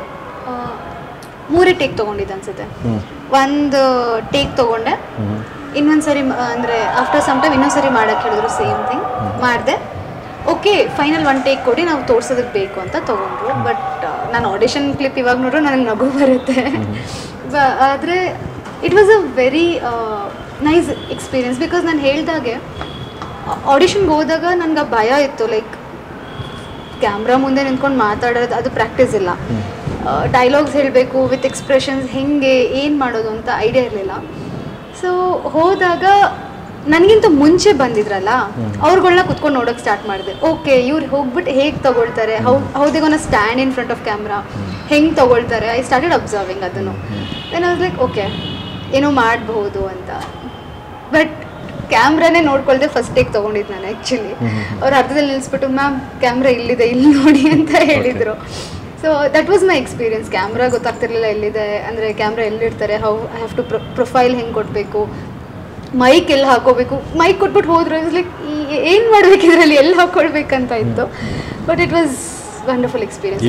3 ಟೇಕ್ ತೊಗೊಂಡಿದ್ದೆ ಅನ್ಸುತ್ತೆ. ಒಂದು ಟೇಕ್ ತೊಗೊಂಡೆ, ಇನ್ನೊಂದು ಸರಿ ಅಂದರೆ ಆಫ್ಟರ್ ಸಮ್ ಟೈಮ್ ಇನ್ನೊಂದು ಸರಿ ಮಾಡೋಕ್ಕೆ ಹೇಳಿದ್ರು, ಸೇಮ್ ಥಿಂಗ್ ಮಾಡಿದೆ. ಓಕೆ ಫೈನಲ್ 1 ಟೇಕ್ ಕೊಡಿ, ನಾವು ತೋರ್ಸೋದಕ್ಕೆ ಬೇಕು ಅಂತ ತೊಗೊಂಡ್ರು. ಬಟ್ ನಾನು ಆಡಿಷನ್ ಕ್ಲಿಪ್ ಇವಾಗ ನೋಡ್ರೆ ನನಗೆ ನಗು ಬರುತ್ತೆ. ಆದರೆ it was a very nice experience. Because ನಾನು ಹೇಳಿದಾಗೆ ಆಡಿಷನ್ಗೆ ಹೋದಾಗ ನನಗೆ ಭಯ ಇತ್ತು, ಲೈಕ್ ಕ್ಯಾಮ್ರಾ ಮುಂದೆ ನಿಂತ್ಕೊಂಡು ಮಾತಾಡೋದು ಅದು ಪ್ರಾಕ್ಟೀಸ್ ಇಲ್ಲ. ಡೈಲಾಗ್ಸ್ ಹೇಳಬೇಕು ವಿತ್ ಎಕ್ಸ್ಪ್ರೆಷನ್ಸ್, ಹೆಂಗೆ ಏನು ಮಾಡೋದು ಅಂತ ಐಡಿಯಾ ಇರಲಿಲ್ಲ. ಸೊ ಹೋದಾಗ ನನಗಿಂತ ಮುಂಚೆ ಬಂದಿದ್ರಲ್ಲ ಅವ್ರುಗಳನ್ನ ಕುತ್ಕೊಂಡು ನೋಡೋಕೆ ಸ್ಟಾರ್ಟ್ ಮಾಡಿದೆ. ಓಕೆ, ಇವ್ರು ಹೋಗ್ಬಿಟ್ಟು ಹೇಗೆ ತಗೊಳ್ತಾರೆ, how they gonna stand in front of camera, ಹೆಂಗೆ ತಗೊಳ್ತಾರೆ. ಐ ಸ್ಟಾರ್ಟೆಡ್ ಅಬ್ಸರ್ವಿಂಗ್ ಅದನ್ನು. Then I was like okay, ಏನೋ ಮಾಡಬಹುದು ಅಂತ. ಬಟ್ ಕ್ಯಾಮ್ರಾನೇ ನೋಡ್ಕೊಳ್ದೆ ಫಸ್ಟ್ ಟೇಕ್ ತೊಗೊಂಡಿದ್ದು ನಾನು ಆ್ಯಕ್ಚುಲಿ. ಅವ್ರು ಅರ್ಧದಲ್ಲಿ ನಿಲ್ಲಿಸ್ಬಿಟ್ಟು ಮ್ಯಾಮ್ ಕ್ಯಾಮ್ರಾ ಇಲ್ಲಿದೆ, ಇಲ್ಲಿ ನೋಡಿ ಅಂತ ಹೇಳಿದರು. So that was my experience. Camera ಗೊತ್ತಾಗ್ತಿರ್ಲಿಲ್ಲ ಎಲ್ಲಿದೆ, ಅಂದರೆ ಕ್ಯಾಮ್ರಾ ಎಲ್ಲಿರ್ತಾರೆ, how I have to profile ಹೆಂಗೆ ಕೊಡಬೇಕು, ಮೈಕ್ ಎಲ್ಲಿ ಹಾಕೋಬೇಕು. ಮೈಕ್ ಕೊಟ್ಬಿಟ್ಟು ಹೋದ್ರು, ಲೈಕ್ ಏನು ಮಾಡ್ಬೇಕು ಇದರಲ್ಲಿ, ಎಲ್ಲಿ ಹಾಕೊಳ್ಬೇಕಂತ ಇತ್ತು. But it was wonderful experience.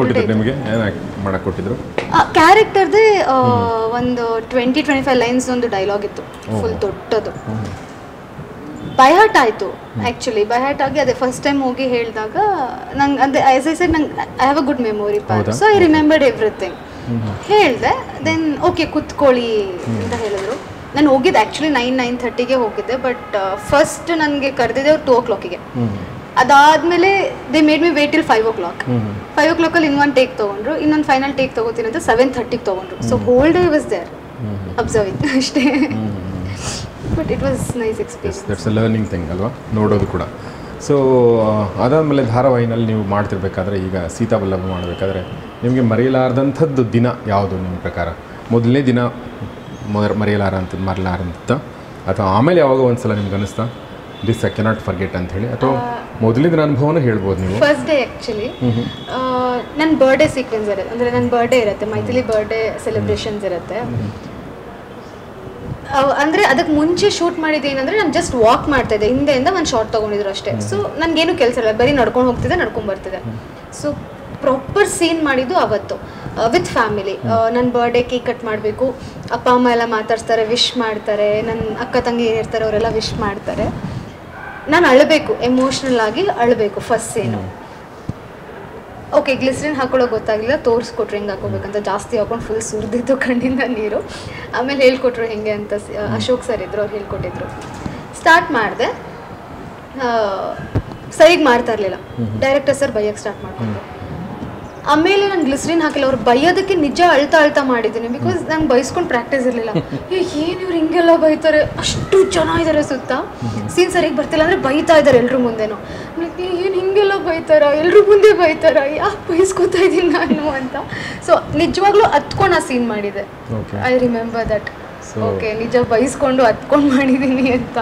ಕ್ಯಾರೆಕ್ಟರ್ದೇ ಒಂದು 20-25 ಲೈನ್ಸ್ ಒಂದು ಡೈಲಾಗ್ ಇತ್ತು, ಫುಲ್ ದೊಡ್ಡದು. ಬೈ ಹಾರ್ಟ್ ಆಯಿತು ಆ್ಯಕ್ಚುಲಿ. ಬೈ ಹಾರ್ಟ್ ಆಗಿ ಅದೇ ಫಸ್ಟ್ ಟೈಮ್ ಹೋಗಿ ಹೇಳಿದಾಗ ನಂಗೆ ಅಂದರೆ ಆಸ್ ಐ ಸೆಡ್ ನಂಗೆ I have a good memory power, so I remembered everything. ಹೇಳಿದೆ. ದೆನ್ ಓಕೆ ಕುತ್ಕೊಳ್ಳಿ ಅಂತ ಹೇಳಿದ್ರು. ನಾನು ಹೋಗಿದ್ದೆ ಆ್ಯಕ್ಚುಲಿ 9-9:30ಗೆ ಹೋಗಿದ್ದೆ. ಬಟ್ ಫಸ್ಟ್ ನನಗೆ ಕರೆದಿದ್ದೆ ಅವ್ರು 2 o'clockಗೆ. ಅದಾದಮೇಲೆ they made me wait till 5 o'clock. 5 o'clockಲ್ಲಿ ಇನ್ನೊಂದು ಟೇಕ್ ತೊಗೊಂಡ್ರು, ಇನ್ನೊಂದು ಫೈನಲ್ ಟೇಕ್ ತೊಗೋತೀನಿ ಅಂತ 7:30ಗೆ ತೊಗೊಂಡ್ರು. So whole day was there observing ಅಷ್ಟೇ. But it was nice experience. That's a learning thing ಅಲ್ವಾ, ನೋಡೋದು ಕೂಡ. ಸೊ ಅದಾದಮೇಲೆ ಧಾರಾವಾಹಿನಲ್ಲಿ ನೀವು ಮಾಡ್ತಿರ್ಬೇಕಾದ್ರೆ, ಈಗ ಸೀತಾವಲ್ಲಭ ಮಾಡಬೇಕಾದ್ರೆ ನಿಮಗೆ ಮರೆಯಲಾರದಂಥದ್ದು ದಿನ ಯಾವುದು ನಿಮ್ಮ ಪ್ರಕಾರ? ಮೊದಲನೇ ದಿನ ಮರೆಯಲಾರಂತ, ಅಥವಾ ಆಮೇಲೆ ಯಾವಾಗ ಒಂದ್ಸಲ ನಿಮ್ಗೆ ಅನಿಸ್ತಾ ದಿಸ್ ಐ ಕೆನಾಟ್ ಫರ್ಗೆಟ್ ಅಂತ ಹೇಳಿ, ಅಥವಾ ಮೊದಲನೇ ದಿನ ಅನುಭವನ ಹೇಳ್ಬೋದು ನೀವು? ಫಸ್ಟ್ ಡೇ ಆ್ಯಕ್ಚುಲಿ ನನ್ನ ಬರ್ಡೇ ಸೀಕ್ವೆನ್ಸ್ ಇರುತ್ತೆ, ಅಂದರೆ ನನ್ನ ಬರ್ಡೇ ಇರುತ್ತೆ, ಮೈಥಿಲಿ ಬರ್ಡೇ ಸೆಲೆಬ್ರೇಷನ್ಸ್ ಇರುತ್ತೆ. ಅಂದರೆ ಅದಕ್ಕೆ ಮುಂಚೆ ಶೂಟ್ ಮಾಡಿದ್ದು ಏನಂದರೆ ನಾನು ಜಸ್ಟ್ ವಾಕ್ ಮಾಡ್ತಾ ಇದ್ದೆ, ಹಿಂದೆಯಿಂದ ಒಂದು ಶಾರ್ಟ್ ತೊಗೊಂಡಿದ್ರು ಅಷ್ಟೇ. ಸೊ ನನಗೇನು ಕೆಲಸ ಇಲ್ಲ, ಬರೀ ನಡ್ಕೊಂಡು ಹೋಗ್ತಿದ್ದೆ, ನಡ್ಕೊಂಡು ಬರ್ತಿದ್ದೆ. ಸೊ ಪ್ರಾಪರ್ ಸೀನ್ ಮಾಡಿದ್ದು ಅವತ್ತು ವಿತ್ ಫ್ಯಾಮಿಲಿ. ನನ್ನ ಬರ್ಡೇ ಕೇಕ್ ಕಟ್ ಮಾಡಬೇಕು, ಅಪ್ಪ ಅಮ್ಮ ಎಲ್ಲ ಮಾತಾಡ್ತಾರೆ, ವಿಶ್ ಮಾಡ್ತಾರೆ, ನನ್ನ ಅಕ್ಕ ತಂಗಿ ಏನಿರ್ತಾರೆ ಅವರೆಲ್ಲ ವಿಶ್ ಮಾಡ್ತಾರೆ. ನಾನು ಅಳಬೇಕು, ಎಮೋಷ್ನಲ್ ಆಗಿ ಅಳಬೇಕು ಫಸ್ಟ್ ಸೀನು. ಓಕೆ, ಗ್ಲಿಸ್ರಿನ್ ಹಾಕೊಳ್ಳೋ ಗೊತ್ತಾಗಲಿಲ್ಲ, ತೋರಿಸ್ಕೊಟ್ರು ಹೆಂಗೆ ಹಾಕೋಬೇಕಂತ. ಜಾಸ್ತಿ ಹಾಕೊಂಡು ಫುಲ್ ಸುರಿದಿತ್ತು ಕಣ್ಣಿಂದ ನೀರು. ಆಮೇಲೆ ಹೇಳ್ಕೊಟ್ರು ಹೆಂಗೆ ಅಂತ. ಅಶೋಕ್ ಸರ್ ಇದ್ರು, ಅವ್ರು ಹೇಳ್ಕೊಟ್ಟಿದ್ರು. ಸ್ಟಾರ್ಟ್ ಮಾಡಿದೆ, ಸರಿಗೆ ಮಾಡ್ತಾ ಇರಲಿಲ್ಲ. ಡೈರೆಕ್ಟರ್ ಸರ್ ಬೈಯಕ್ಕೆ ಸ್ಟಾರ್ಟ್ ಮಾಡ್ಕೊಂಡ್ರು. ಆಮೇಲೆ ನಾನು ಗ್ಲಿಸ್ರಿನ್ ಹಾಕಿಲ್ಲ, ಅವ್ರು ಬೈಯೋದಕ್ಕೆ ನಿಜ ಅಳ್ತಾ ಮಾಡಿದ್ದೀನಿ. ಬಿಕಾಸ್ ನಂಗೆ ಬೈಸ್ಕೊಂಡು ಪ್ರಾಕ್ಟೀಸ್ ಇರಲಿಲ್ಲ. ಏನು ಇವ್ರು ಹಿಂಗೆಲ್ಲ ಬೈತಾರೆ, ಅಷ್ಟು ಜನ ಇದ್ದಾರೆ ಸುತ್ತ, ಸೀನ್ ಸರಿಗೆ ಬರ್ತಿಲ್ಲ ಅಂದರೆ ಬೈತಾ ಇದ್ದಾರೆ ಎಲ್ರ ಮುಂದೆನೂ. ಏನು ಹಿಂಗೆಲ್ಲ ಬೈತಾರ, ಎಲ್ರ ಮುಂದೆ ಬೈತಾರ, ಯಾಕೆ ಬೈಸ್ಕೊತಾ ಇದ್ದೀನಿ ನಾನು ಅಂತ. ಸೊ ನಿಜವಾಗ್ಲೂ ಹತ್ಕೊಂಡು ಆ ಸೀನ್ ಮಾಡಿದೆ. I remember that. ಓಕೆ, ನಿಜ ಬೈಸ್ಕೊಂಡು ಹತ್ಕೊಂಡು ಮಾಡಿದ್ದೀನಿ ಅಂತ.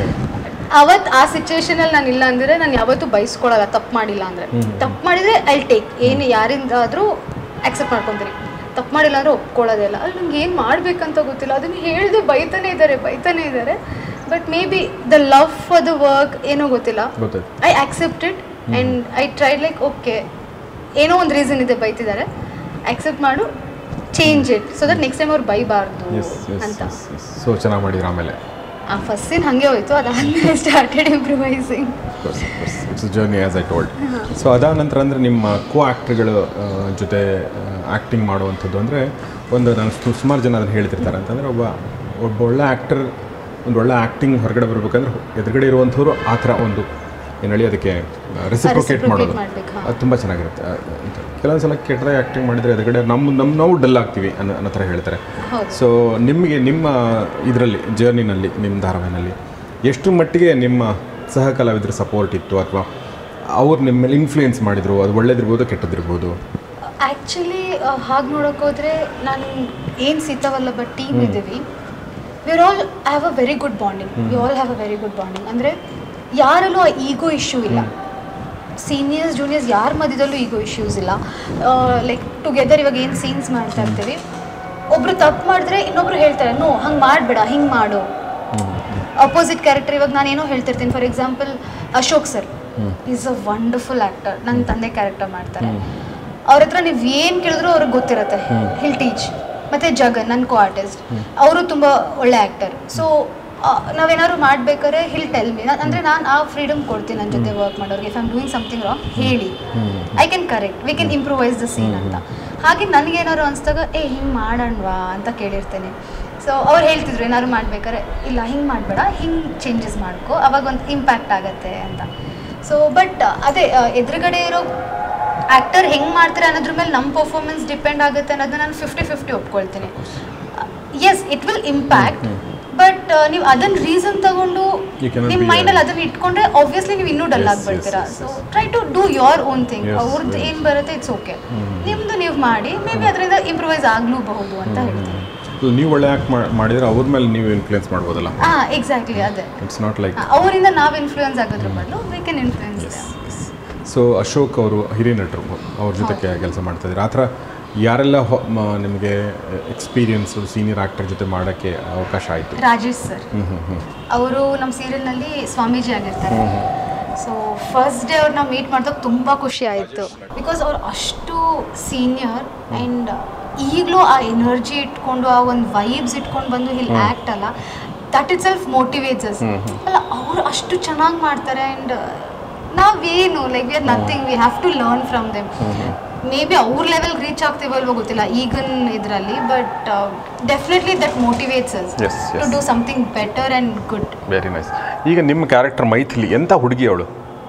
ಅವತ್ತು ಆ ಸಿಚುವೇಶನಲ್ಲಿ ನಾನು ಇಲ್ಲ ಅಂದರೆ ನಾನು ಯಾವತ್ತೂ ಬೈಸ್ಕೊಳ್ಳಲ್ಲ, ತಪ್ಪು ಮಾಡಿಲ್ಲ ಅಂದರೆ. ತಪ್ಪು ಮಾಡಿದರೆ ಐ ಟೇಕ್, ಏನು ಯಾರಿಂದಾದರೂ ಆಕ್ಸೆಪ್ಟ್ ಮಾಡ್ಕೊತೀನಿ. ತಪ್ಪು ಮಾಡಿಲ್ಲ ಅಂದರೆ ಒಪ್ಕೊಳ್ಳೋದಿಲ್ಲ. ಅಲ್ಲಿ ನಂಗೆ ಏನು ಮಾಡಬೇಕಂತ ಗೊತ್ತಿಲ್ಲ, ಅದನ್ನು ಹೇಳಿದೆ ಬೈತಾನೆ ಇದ್ದಾರೆ. But maybe the love for the work ಏನೋ ಗೊತ್ತಿಲ್ಲ, I accepted and I tried like okay, ಏನೋ ಒಂದು ರೀಸನ್ ಇದೆ ಬೈತಿದ್ದಾರೆ, ಆಕ್ಸೆಪ್ಟ್ ಮಾಡು, change it so that next time ಅವ್ರು ಬೈಬಾರ್ದು ಅಂತ. ಸೊ ಚೆನ್ನಾಗಿ ಮಾಡಿದ್ರು. ಆಮೇಲೆ ಫಸ್ಟ್ ಸೀನ್ ಹಾಗೆ ಹೋಯಿತು, ಅದಾದಮೇಲೆ started improvising. It's journey as I told. So ಅದಾದ ನಂತರ ಅಂದರೆ ನಿಮ್ಮ ಕೋ ಆ್ಯಕ್ಟರ್ಗಳ ಜೊತೆ ಆ್ಯಕ್ಟಿಂಗ್ ಮಾಡುವಂಥದ್ದು ಅಂದರೆ ಒಂದು ನಾನು ಸುಮಾರು ಜನ ಅದನ್ನು ಹೇಳ್ತಿರ್ತಾರೆ ಅಂತಂದರೆ ಒಬ್ಬ ಒಳ್ಳೆ ಆ್ಯಕ್ಟರ್, ಒಂದು ಒಳ್ಳೆ ಆ್ಯಕ್ಟಿಂಗ್ ಹೊರಗಡೆ ಬರಬೇಕಂದ್ರೆ ಎದುರುಗಡೆ ಇರುವಂಥವ್ರು ಆ ಥರ ಒಂದು ಏನು ಹೇಳಿ ಅದಕ್ಕೆ ರೆಸಿಪ್ರೊಕೇಟ್ ಮಾಡೋದು, ಅದು ತುಂಬ ಚೆನ್ನಾಗಿರುತ್ತೆ. ಕೆಲವೊಂದು ಸಲ ಕೆಟ್ಟರೆ ಆ್ಯಕ್ಟಿಂಗ್ ಮಾಡಿದರೆ ಎದುರುಗಡೆ ನಾವು ಡಲ್ ಆಗ್ತೀವಿ ಅನ್ನೋ ಥರ ಹೇಳ್ತಾರೆ. ಸೊ ನಿಮಗೆ ನಿಮ್ಮ ಇದರಲ್ಲಿ ಜರ್ನಿನಲ್ಲಿ, ನಿಮ್ಮ ಧಾರಾವಾಹಿನಲ್ಲಿ ಎಷ್ಟು ಮಟ್ಟಿಗೆ ನಿಮ್ಮ ಸಹ ಕಲಾವಿದರ ಸಪೋರ್ಟ್ ಇತ್ತು, ಅಥವಾ ಅವ್ರು ನಿಮ್ಮ ಮೇಲೆ ಇನ್ಫ್ಲೂಯೆನ್ಸ್ ಮಾಡಿದರು, ಅದು ಒಳ್ಳೇದಿರ್ಬೋದು ಕೆಟ್ಟದಿರ್ಬೋದು? ಆ್ಯಕ್ಚುಲಿ ಹಾಗೆ ನೋಡೋಕ್ಕೋದ್ರೆ ನಾನು ಏನು ಸೀತಾವಲ್ಲಭ ಟೀಮ್ ಇದ್ದೀವಿ, we all have a very good bonding. We all have a very good bonding. ಅಂದರೆ ಯಾರಲ್ಲೂ ಆ ಈಗೋ ಇಶ್ಯೂ ಇಲ್ಲ. ಸೀನಿಯರ್ಸ್ ಜೂನಿಯರ್ಸ್ ಯಾರ ಮಧ್ಯದಲ್ಲೂ ಈಗೋ ಇಶ್ಯೂಸ್ ಇಲ್ಲ. ಲೈಕ್ ಟುಗೆದರ್ ಇವಾಗ ಏನು ಸೀನ್ಸ್ ಮಾಡ್ತಾ ಇರ್ತೀವಿ, ಒಬ್ರು ತಪ್ಪು ಮಾಡಿದ್ರೆ ಇನ್ನೊಬ್ರು ಹೇಳ್ತಾರೆ ನೋ ಹಂಗೆ ಮಾಡಬೇಡ, ಹಿಂಗೆ ಮಾಡು. ಅಪೋಸಿಟ್ ಕ್ಯಾರೆಕ್ಟರ್, ಇವಾಗ ನಾನು ಏನೋ ಹೇಳ್ತಿರ್ತೀನಿ. For example Ashok sir is a wonderful actor, ನನ್ನ ತಂದೆ ಕ್ಯಾರೆಕ್ಟರ್ ಮಾಡ್ತಾರೆ. ಅವ್ರ ಹತ್ರ ನೀವು ಏನು ಕೇಳಿದ್ರು ಅವ್ರಿಗೆ ಗೊತ್ತಿರುತ್ತೆ, ಹಿಲ್ ಟೀಚ್. ಮತ್ತು ಜಗನ್ ನನ್ನ ಕೋ ಆರ್ಟಿಸ್ಟ್, ಅವರು ತುಂಬ ಒಳ್ಳೆ ಆ್ಯಕ್ಟರ್. ಸೊ ನಾವೇನಾದ್ರು ಮಾಡ್ಬೇಕಾದ್ರೆ ಹಿಲ್ ಟೆಲ್ ಮಿ, ಅಂದರೆ ನಾನು ಆ ಫ್ರೀಡಮ್ ಕೊಡ್ತೀನಿ ನನ್ನ ಜೊತೆ ವರ್ಕ್ ಮಾಡೋರಿಗೆ. If I am doing something wrong ಹೇಳಿ, I can correct, we can improvise the scene ಅಂತ. ಹಾಗೆ ನನಗೇನಾದ್ರು ಅನಿಸ್ದಾಗ ಹಿಂಗೆ ಮಾಡೋಣವಾ ಅಂತ ಕೇಳಿರ್ತೇನೆ. ಸೊ ಅವ್ರು ಹೇಳ್ತಿದ್ರು ಏನಾದ್ರು ಮಾಡ್ಬೇಕಾದ್ರೆ, ಇಲ್ಲ ಹಿಂಗೆ ಮಾಡಬೇಡ, ಹಿಂಗೆ ಚೇಂಜಸ್ ಮಾಡ್ಕೊ, ಅವಾಗ ಒಂದು ಇಂಪ್ಯಾಕ್ಟ್ ಆಗುತ್ತೆ ಅಂತ. ಸೊ ಬಟ್ ಅದೇ ಎದುರುಗಡೆ ಇರೋ ಆ್ಯಕ್ಟರ್ ಹೆಂಗೆ ಮಾಡ್ತಾರೆ ಅನ್ನೋದ್ರ ಮೇಲೆ ನಮ್ಮ ಪರ್ಫಾರ್ಮೆನ್ಸ್ ಡಿಪೆಂಡ್ ಆಗುತ್ತೆ ಅನ್ನೋದನ್ನ ನಾನು 50-50 ಒಪ್ಕೊಳ್ತೀನಿ. Yes, it will impact, but ನೀವು ಅದನ್ನ ರೀಸನ್ ತಗೊಂಡು ನಿಮ್ಮ ಮೈಂಡಲ್ಲಿ ಅದನ್ನ ಇಟ್ಕೊಂಡ್ರೆ ಆಬ್ವಿಯಸ್ಲಿ ನೀವು ಇನ್ನೂ ಡಲ್ ಆಗಿಬಿಡ್ತೀರಾ. So try to do your own thing. ಅವ್ರದ್ದು ಏನು ಬರುತ್ತೆ ಇಟ್ಸ್ ಓಕೆ, ನಿಮ್ಮದು ನೀವು ಮಾಡಿ, ಮೇ ಬಿ ಅದರಿಂದ ಇಂಪ್ರೂವೈಸ್ ಆಗಲೂಬಹುದು ಅಂತ ಹೇಳ್ತೀನಿ. ನೀವು ಒಳ್ಳೆ ಆ್ಯಕ್ಟ್ ಮಾಡಿದ್ರೆ ಅವ್ರ ಮೇಲೆ ನೀವು ಇನ್ಫ್ಲೂಯೆನ್ಸ್ ಮಾಡ್ಬೋದಲ್ಲ. ಎಕ್ಸಾಕ್ಟ್ಲಿ ಅದೇ. ಇಟ್ಸ್ ನಾಟ್ ಲೈಕ್ ಅವರಿಂದ ನಾವು ಇನ್ಫ್ಲೂಯೆನ್ಸ್ ಆಗೋದ್ರ ಬದಲು we can influence. So Ashok ಅವರು ಹಿರಿಯ ನಟರು, ಅವ್ರ ಜೊತೆ ಕೆಲಸ ಮಾಡ್ತಾ ಇದ್ದಾರೆ. ಆ ಥರ ಯಾರೆಲ್ಲ ನಿಮಗೆ ಎಕ್ಸ್ಪೀರಿಯನ್ಸು ಸೀನಿಯರ್ ಆ್ಯಕ್ಟರ್ ಜೊತೆ ಮಾಡೋಕ್ಕೆ ಅವಕಾಶ ಆಯಿತು? ರಾಜೇಶ್ ಸರ್, ಅವರು ನಮ್ಮ ಸೀರಿಯಲ್ನಲ್ಲಿ ಸ್ವಾಮೀಜಿ ಆಗಿರ್ತಾರೆ. ಸೊ ಫಸ್ಟ್ ಡೇ ಅವ್ರನ್ನ ಮೀಟ್ ಮಾಡಿದಾಗ ತುಂಬ ಖುಷಿ ಆಯಿತು. ಬಿಕಾಸ್ ಅವ್ರು ಅಷ್ಟು ಸೀನಿಯರ್ ಆ್ಯಂಡ್ ಈಗಲೂ ಆ ಎನರ್ಜಿ ಇಟ್ಕೊಂಡು ಆ ಒಂದು ವೈಬ್ಸ್ ಇಟ್ಕೊಂಡು ಬಂದು ಇಲ್ಲಿ ಆ್ಯಕ್ಟ್ ಅಲ್ಲ, that itself motivates us ಅಲ್ಲ. ಅವ್ರು ಅಷ್ಟು ಚೆನ್ನಾಗಿ ಮಾಡ್ತಾರೆ ಆ್ಯಂಡ್ ನಾವೇನು like we are nothing, we have to learn from them. Maybe ಅವ್ರ ಲೆವೆಲ್ ರೀಚ್ ಆಗ್ತೀವಲ್ವೋ ಗೊತ್ತಿಲ್ಲ ಈಗಿನ ಇದರಲ್ಲಿ, but definitely that motivates us to do something better and good. Very nice. ಈಗ ನಿಮ್ಮ ಕ್ಯಾರೆಕ್ಟರ್ ಮೈಥಿಲಿ ಎಂಥ ಹುಡುಗಿ ಅವಳು?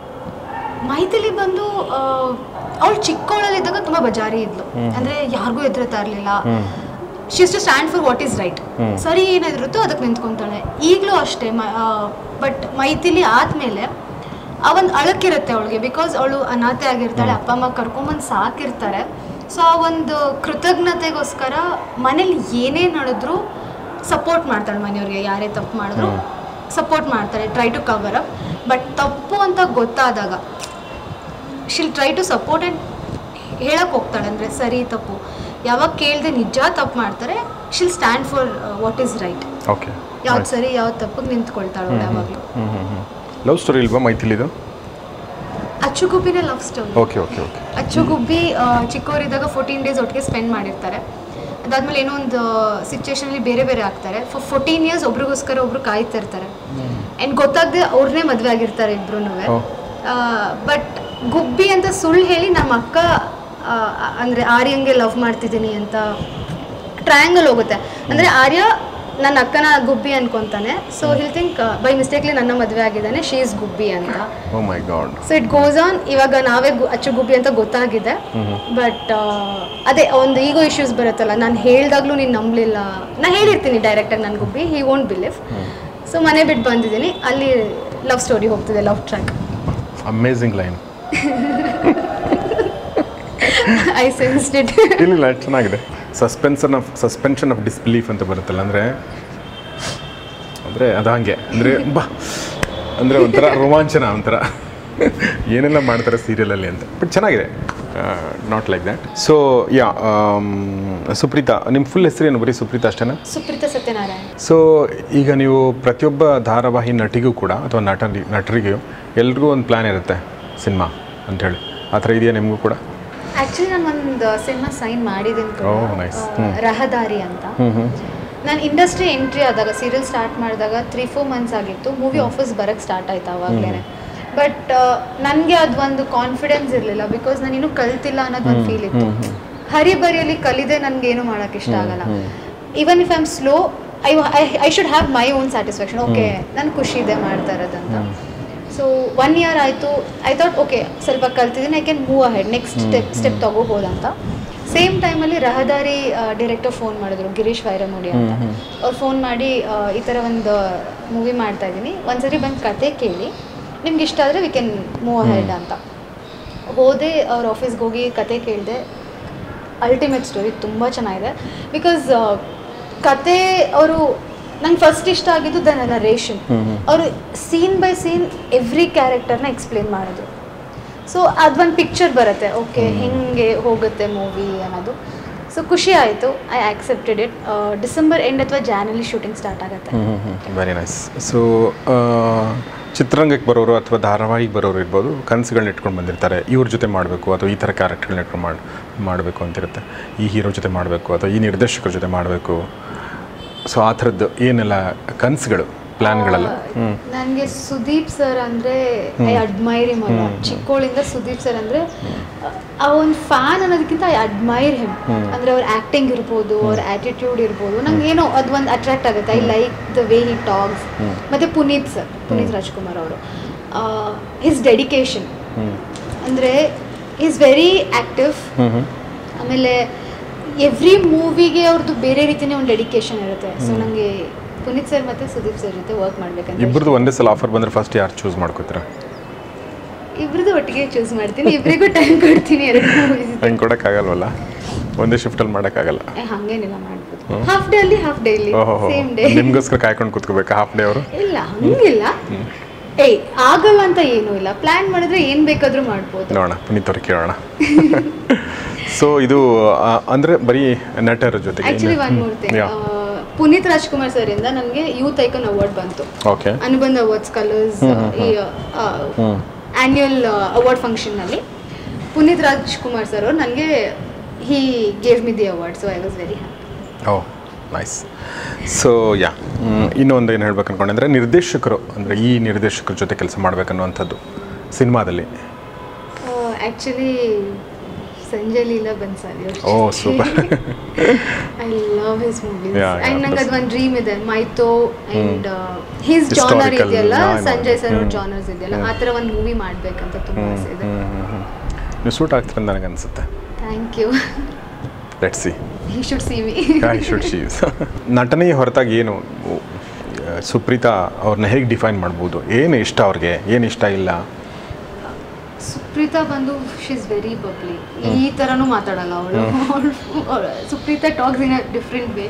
ಮೈಥಿಲಿ ಬಂದು ಅವಳು ಚಿಕ್ಕವಳಲ್ಲಿದ್ದಾಗ ತುಂಬ ಬಜಾರಿ ಇದ್ಲು, ಅಂದರೆ ಯಾರಿಗೂ ಎದುರುತ್ತಾ ಇರಲಿಲ್ಲ. She is to stand for what is right. ಸರಿ ಏನಿರುತ್ತೋ ಅದಕ್ಕೆ ನಿಂತ್ಕೊತಾಳೆ. ಈಗಲೂ ಅಷ್ಟೇ. ಬಟ್ ಮೈಥಿಲಿ ಆದಮೇಲೆ ಆ ಒಂದು ಅಳಕಿರುತ್ತೆ ಅವಳಿಗೆ, ಬಿಕಾಸ್ ಅವಳು ಅನಾಥೆ ಆಗಿರ್ತಾಳೆ, ಅಪ್ಪ ಅಮ್ಮ ಕರ್ಕೊಂಬಂದು ಸಾಕಿರ್ತಾರೆ. ಸೊ ಆ ಒಂದು ಕೃತಜ್ಞತೆಗೋಸ್ಕರ ಮನೇಲಿ ಏನೇ ನಡೆದ್ರು ಸಪೋರ್ಟ್ ಮಾಡ್ತಾಳೆ. ಮನೆಯವ್ರಿಗೆ ಯಾರೇ ತಪ್ಪು ಮಾಡಿದ್ರು ಸಪೋರ್ಟ್ ಮಾಡ್ತಾಳೆ, try to cover up. But ತಪ್ಪು ಅಂತ ಗೊತ್ತಾದಾಗ she'll try to support and ಹೇಳಕ್ಕೆ ಹೋಗ್ತಾಳೆ, ಅಂದರೆ ಸರಿ ತಪ್ಪು ಯಾವಾಗ ಕೇಳದೆ ನಿಜ ತಪ್ಪು ಮಾಡ್ತಾರೆ she'll stand for what is right. Okay, ಯಾವ್ದು ಸರಿ ಯಾವ್ದು ತಪ್ಪಿಗೆ ನಿಂತ್ಕೊಳ್ತಾಳೆ ಯಾವಾಗಲೂ. ಲವ್ ಸ್ಟೋರಿ ಇಲ್ವಾ ಮೈಥಿಲಿದು? ಅಚ್ಚುಗುಬ್ಬಿನೇ love story. Okay okay okay. ಅಚ್ಚುಗುಬ್ಬಿ ಚಿಕ್ಕವರಿದ್ದಾಗ 14 ಡೇಸ್ ಒಟ್ಟಿಗೆ ಸ್ಪೆಂಡ್ ಮಾಡಿರ್ತಾರೆ. ಅದಾದ್ಮೇಲೆ ಏನೋ ಒಂದು ಸಿಚುವೇಶನಲ್ಲಿ ಬೇರೆ ಬೇರೆ ಆಗ್ತಾರೆ. ಫಾರ್ 14 ಇಯರ್ಸ್ ಒಬ್ರಿಗೋಸ್ಕರ ಒಬ್ರು ಕಾಯ್ತಾ ಇರ್ತಾರೆ. ಆ್ಯಂಡ್ ಗೊತ್ತಾಗದೆ ಅವ್ರನ್ನೇ ಮದುವೆ ಆಗಿರ್ತಾರೆ ಇಬ್ರು. ಬಟ್ ಗುಬ್ಬಿ ಅಂತ ಸುಳ್ಳು ಹೇಳಿ ನಮ್ಮ ಅಕ್ಕ ಅಂದರೆ ಆರ್ಯಂಗೆ ಲವ್ ಮಾಡ್ತಿದ್ದೀನಿ ಅಂತ ಟ್ರಯಾಂಗಲ್ ಹೋಗುತ್ತೆ. ಅಂದರೆ ಆರ್ಯ ನನ್ನ ಅಕ್ಕನ ಗುಬ್ಬಿ ಅನ್ಕೊಂತಾನೆ. So he'll think by mistakenly ನನ್ನ ಮದುವೆ ಆಗಿದ್ದಾನೆ, ಶಿ ಈಸ್ ಗುಬ್ಬಿ ಅಂತ. Oh my god. So it goes on. ಇವಾಗ ನಾವೇ ಅಚ್ಚು ಗುಬ್ಬಿ ಅಂತ ಗೊತ್ತಾಗಿದೆ. ಬಟ್ ಅದೇ ಒಂದು ಈಗೋ ಇಶ್ಯೂಸ್ ಬರುತ್ತಲ್ಲ, ನಾನು ಹೇಳ್ದಾಗ್ಲೂ ನೀನು ನಂಬಲಿಲ್ಲ. ನಾನು ಹೇಳಿರ್ತೀನಿ ಡೈರೆಕ್ಟಾಗಿ ನನ್ನ ಗುಬ್ಬಿ, ಹಿ ವೋಂಟ್ ಬಿಲೀವ್. ಸೊ ಮನೆ ಬಿಟ್ಟು ಬಂದಿದ್ದೀನಿ, ಅಲ್ಲಿ ಲವ್ ಸ್ಟೋರಿ ಹೋಗ್ತಿದೆ, love track. Amazing line. I sensed it. ಇಲ್ಲ ಚೆನ್ನಾಗಿದೆ. ಸಸ್ಪೆನ್ಷನ್ ಆಫ್ ಡಿಸ್ಬಿಲೀಫ್ ಅಂತ ಬರುತ್ತಲ್ಲ, ಅಂದರೆ ಅದು ಹಾಗೆ ಅಂದರೆ ಒಂಥರ ರೋಮಾಂಚನ, ಒಂಥರ ಏನೆಲ್ಲ ಮಾಡ್ತಾರೆ ಸೀರಿಯಲಲ್ಲಿ ಅಂತ. ಬಟ್ ಚೆನ್ನಾಗಿದೆ, not like that. So yeah, Supreetha, ನಿಮ್ಮ ಫುಲ್ ಹೆಸರೇನು? ಬರೀ ಸುಪ್ರೀತಾ ಅಷ್ಟೇನಾ? ಸುಪ್ರೀತಾ ಸತ್ಯನಾರಾಯಣ. ಸೊ ಈಗ ನೀವು ಪ್ರತಿಯೊಬ್ಬ ಧಾರಾವಾಹಿ ನಟಿಗೂ ಕೂಡ ಅಥವಾ ನಟರಿಗೂ ಎಲ್ರಿಗೂ ಒಂದು ಪ್ಲ್ಯಾನ್ ಇರುತ್ತೆ ಸಿನಿಮಾ ಅಂಥೇಳಿ, ಆ ಥರ ಇದೆಯಾ ನಿಮಗೂ ಕೂಡ? ಆ್ಯಕ್ಚುಲಿ ನಾನು ಒಂದು ಸಿನಿಮಾ ಸೈನ್ ಮಾಡಿದ್ದೀನಿ, ರಹದಾರಿ ಅಂತ. ನಾನು ಇಂಡಸ್ಟ್ರಿ ಎಂಟ್ರಿ ಆದಾಗ, ಸೀರಿಯಲ್ ಸ್ಟಾರ್ಟ್ ಮಾಡಿದಾಗ 3-4 ಮಂತ್ಸ್ ಆಗಿತ್ತು. ಮೂವಿ ಆಫೀಸ್ ಬರೋಕ್ಕೆ ಸ್ಟಾರ್ಟ್ ಆಯ್ತು ಆವಾಗಲೇ. ಬಟ್ ನನಗೆ ಅದು ಒಂದು ಕಾನ್ಫಿಡೆನ್ಸ್ ಇರಲಿಲ್ಲ, ಬಿಕಾಸ್ ನಾನು ಇನ್ನೂ ಕಲ್ತಿಲ್ಲ ಅನ್ನೋದು ಒಂದು ಫೀಲ್ ಇತ್ತು. ಹರಿಬರಿಯಲ್ಲಿ ಕಲಿದೆ ನನಗೇನು ಮಾಡೋಕ್ಕೆ ಇಷ್ಟ ಆಗಲ್ಲ. Even if I am slow, I should have my own satisfaction. Okay, ನನಗೆ ಖುಷಿ ಇದೆ ಮಾಡ್ತಾ ಇರೋದಂತ. ಸೊ 1 year ಆಯಿತು. ಐ ಥಾಟ್ ಓಕೆ, ಸ್ವಲ್ಪ ಕಲ್ತಿದ್ದೀನಿ, I can move ahead, next step ತೊಗೋಬೋದಂತ. ಸೇಮ್ ಟೈಮಲ್ಲಿ ರಹದಾರಿ ಡೈರೆಕ್ಟರ್ ಫೋನ್ ಮಾಡಿದ್ರು, ಗಿರೀಶ್ ವೈರಮುಡಿ ಅಂತ. ಅವ್ರು ಫೋನ್ ಮಾಡಿ ಈ ಥರ ಒಂದು ಮೂವಿ ಮಾಡ್ತಾಯಿದ್ದೀನಿ, ಒಂದ್ಸರಿ ಬಂದು ಕತೆ ಕೇಳಿ, ನಿಮ್ಗೆ ಇಷ್ಟ ಆದರೆ ವಿ ಕ್ಯಾನ್ ಮೂವ್ ಅಹೆಡ್ ಅಂತ. ಹೋದೆ, ಅವ್ರ ಆಫೀಸ್ಗೆ ಹೋಗಿ ಕತೆ ಕೇಳಿದೆ. ಅಲ್ಟಿಮೇಟ್ ಸ್ಟೋರಿ, ತುಂಬ ಚೆನ್ನಾಗಿದೆ. ಬಿಕಾಸ್ ಕತೆ ಅವರು ನಂಗೆ ಫಸ್ಟ್ ಇಷ್ಟ ಆಗಿದ್ದು ದ ನರೇಷನ್. ಅವರು ಸೀನ್ ಬೈ ಸೀನ್ ಎವ್ರಿ ಕ್ಯಾರೆಕ್ಟರ್ನ ಎಕ್ಸ್ಪ್ಲೇನ್ ಮಾಡೋದು. ಸೊ ಅದೊಂದು ಪಿಕ್ಚರ್ ಬರುತ್ತೆ, ಓಕೆ ಹೆಂಗೆ ಹೋಗುತ್ತೆ ಮೂವಿ ಅನ್ನೋದು. ಸೊ ಖುಷಿ ಆಯಿತು, I accepted it. December end ಅಥವಾ ಜಾನಲ್ಲಿ ಶೂಟಿಂಗ್ ಸ್ಟಾರ್ಟ್ ಆಗುತ್ತೆ. Very nice. ಸೊ ಚಿತ್ರರಂಗಕ್ಕೆ ಬರೋರು ಅಥವಾ ಧಾರಾವಾಹಿಗೆ ಬರೋರು ಇರ್ಬೋದು, ಕನಸುಗಳನ್ನ ಇಟ್ಕೊಂಡು ಬಂದಿರ್ತಾರೆ, ಇವ್ರ ಜೊತೆ ಮಾಡಬೇಕು ಅಥವಾ ಈ ಥರ ಕ್ಯಾರೆಕ್ಟರ್ಗಳನ್ನ ಇಟ್ಕೊಂಡು ಮಾಡಬೇಕು ಅಂತಿರುತ್ತೆ. ಈ ಹೀರೋ ಜೊತೆ ಮಾಡಬೇಕು ಅಥವಾ ಈ ನಿರ್ದೇಶಕರ ಜೊತೆ ಮಾಡಬೇಕು. ಸೊ ಆ ಥರದ್ದು ಏನೆಲ್ಲ ಕನಸುಗಳು, ಪ್ಲ್ಯಾನ್ಗಳೆಲ್ಲ? ನನಗೆ ಸುದೀಪ್ ಸರ್ ಅಂದರೆ ಐ ಅಡ್ಮೈರ್ ಹಿಮ್ ಅಲ್ಲ. ಚಿಕ್ಕವಳಿಂದ ಸುದೀಪ್ ಸರ್ ಅಂದರೆ ಆ ಒಂದು ಫ್ಯಾನ್ ಅನ್ನೋದಕ್ಕಿಂತ ಐ ಅಡ್ಮೈರ್ ಹಿಮ್. ಅಂದರೆ ಅವ್ರ ಆ್ಯಕ್ಟಿಂಗ್ ಇರ್ಬೋದು, ಅವ್ರ ಆ್ಯಟಿಟ್ಯೂಡ್ ಇರ್ಬೋದು, ನಂಗೆ ಏನೋ ಅದು ಒಂದು ಅಟ್ರಾಕ್ಟ್ ಆಗುತ್ತೆ. I like the way he talks. ಮತ್ತು ಪುನೀತ್ ಸರ್, ಪುನೀತ್ ರಾಜ್ಕುಮಾರ್ ಅವರು, ಹಿಸ್ ಡೆಡಿಕೇಶನ್ ಅಂದರೆ ಈಸ್ ವೆರಿ ಆ್ಯಕ್ಟಿವ್. ಆಮೇಲೆ ಎವ್ರಿ ಮೂವಿಗೆ ಅವ್ರದ್ದು ಬೇರೆ ರೀತಿಯೇ ಒಂದು ಡೆಡಿಕೇಶನ್ ಇರುತ್ತೆ. ಸೊ ನನಗೆ ಪುನೀತ್ ಸರ್ ಮತ್ತು ಸುದೀಪ್ ಸರ್ ಜೊತೆ ವರ್ಕ್ ಮಾಡ್ಬೇಕಂತ. ಇಬ್ಬರದು ಒಂದೇ ಸಲ ಆಫರ್ ಬಂದರೆ ಫಸ್ಟ್ ಯಾರು ಚೂಸ್ ಮಾಡ್ಕೋತೀರಾ? ಇಬ್ರದ್ದು ಒಟ್ಟಿಗೆ ಚೂಸ್ ಮಾಡ್ತೀನಿ, ಇಬ್ಬರಿಗೂ ಟೈಮ್ ಕೊಡ್ತೀನಿ. ಎರಡು ಹಂಗೆ ಕೊಡೋಕ್ಕಾಗಲ್ವಲ್ಲ, ಒಂದೇ ಶಿಫ್ಟಲ್ಲಿ ಮಾಡೋಕ್ಕಾಗಲ್ಲ. ಹಂಗೇನಿಲ್ಲ, ಮಾಡ್ಬೋದು. ಹಾಫ್ ಡೇ ಅಲ್ಲಿ ಹಾಫ್ ಡೇ ಇಲ್ಲಿ ಸೇಮ್ ಡೇ. ನಿಮಗೋಸ್ಕರ ಕಾಯ್ಕೊಂಡು ಕೂತ್ಕೋಬೇಕಾ ಹಾಫ್ ಡೇ ಅವರು? ಇಲ್ಲ, ಹಂಗಿಲ್ಲ. ಆಗಲ್ಲ ಅಂತ ಏನೂ ಇಲ್ಲ, ಪ್ಲಾನ್ ಮಾಡಿದ್ರೆ ಏನು ಬೇಕಾದರೂ ಮಾಡ್ಬೋದು. ನೋಡೋಣ, ಪುನೀತ್ ಅವ್ರಿಗೆ ಕೇಳೋಣ. ಸೊ ಇದು ಅಂದರೆ ಬರೀ ನಟರ ಜೊತೆಗೆ ಆ್ಯಕ್ಚುಲಿ ಒಂದು ಮೂರ್ತಿ ಪುನೀತ್ ರಾಜ್ಕುಮಾರ್ ಸರ್ ಇಂದ ನನಗೆ ಯೂತ್ ಐಕಾನ್ ಅವಾರ್ಡ್ ಬಂತು. ಓಕೆ. ಅನುಬಂಧ ಅವಾರ್ಡ್ಸ್ ಕಲರ್ಸ್ ಈ ಆ್ಯನ್ಯುಯಲ್ ಅವಾರ್ಡ್ ಫಂಕ್ಷನ್ನಲ್ಲಿ ಪುನೀತ್ ರಾಜ್ಕುಮಾರ್ ಸರ್ ಅವರು ನನಗೆ he gave me the award, so I was very happy. Oh nice. So yeah, ಇನ್ನೊಂದು ಏನು ಹೇಳ್ಬೇಕು ಅನ್ಕೊಂಡ್ರೆ ನಿರ್ದೇಶಕರು, ಅಂದರೆ ಈ ನಿರ್ದೇಶಕರ ಜೊತೆ ಕೆಲಸ ಮಾಡ್ಬೇಕನ್ನುವಂಥದ್ದು ಸಿನಿಮಾದಲ್ಲಿ. Actually Sanjay Leela Bhansali. Oh super. I love his movies and ನಂಗೆ ಅದು ಒಂದು ಡ್ರೀಮ್ ಇದೆ, ಮೈಥೋ ಆ್ಯಂಡ್ ಹಿಸ್ ಜಾನರ್ ಇದೆಯಲ್ಲ, ಸಂಜಯ್ ಸರ್ ಅವ್ರ ಜಾನರ್ಸ್ ಇದೆಯಲ್ಲ, ಆ ಥರ ಒಂದು ಮೂವಿ ಮಾಡಬೇಕಂತ ತುಂಬ ಆಸೆ ಇದೆ. ನೀವು ಸೂಟ್ ಆಗ್ತೀರ ಅಂತ ನನಗೆ ಅನಿಸುತ್ತೆ. Thank you. Let's see. He should see me. He should see you. ನಟನೆ ಹೊರತಾಗಿ ಏನು ಸುಪ್ರೀತಾ ಅವ್ರನ್ನ ಹೇಗೆ ಡಿಫೈನ್ ಮಾಡ್ಬೋದು? ಏನು ಇಷ್ಟ ಅವ್ರಿಗೆ, ಏನು ಇಷ್ಟ ಇಲ್ಲ? ಸುಪ್ರೀತಾ ಬಂದು ಶಿ ಇಸ್ ವೆರಿ ಬಬ್ಲಿ, ಈ ಥರನೂ ಮಾತಾಡಲ್ಲ ಅವಳು. Supreetha talks in a different way.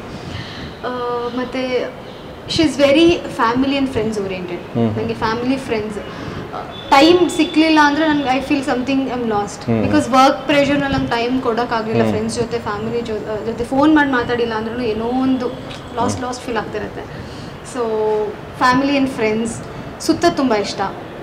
ಮತ್ತು she is very family and friends oriented. ನನಗೆ ಫ್ಯಾಮಿಲಿ ಫ್ರೆಂಡ್ಸ್ ಟೈಮ್ ಸಿಕ್ಕಲಿಲ್ಲ ಅಂದರೆ ನನಗೆ I feel something I am lost, because work ಪ್ರೆಷರ್ನಲ್ಲಿ ನಂಗೆ ಟೈಮ್ ಕೊಡೋಕ್ಕಾಗಲಿಲ್ಲ. ಫ್ರೆಂಡ್ಸ್ ಜೊತೆ ಫ್ಯಾಮಿಲಿ ಜೊತೆ ಫೋನ್ ಮಾಡಿ ಮಾತಾಡಿಲ್ಲ ಅಂದ್ರೂ ಏನೋ ಒಂದು ಲಾಸ್ಟ್ ಫೀಲ್ ಆಗ್ತಿರುತ್ತೆ. ಸೊ ಫ್ಯಾಮಿಲಿ ಆ್ಯಂಡ್ ಫ್ರೆಂಡ್ಸ್ ಸುತ್ತ ತುಂಬ ಇಷ್ಟ.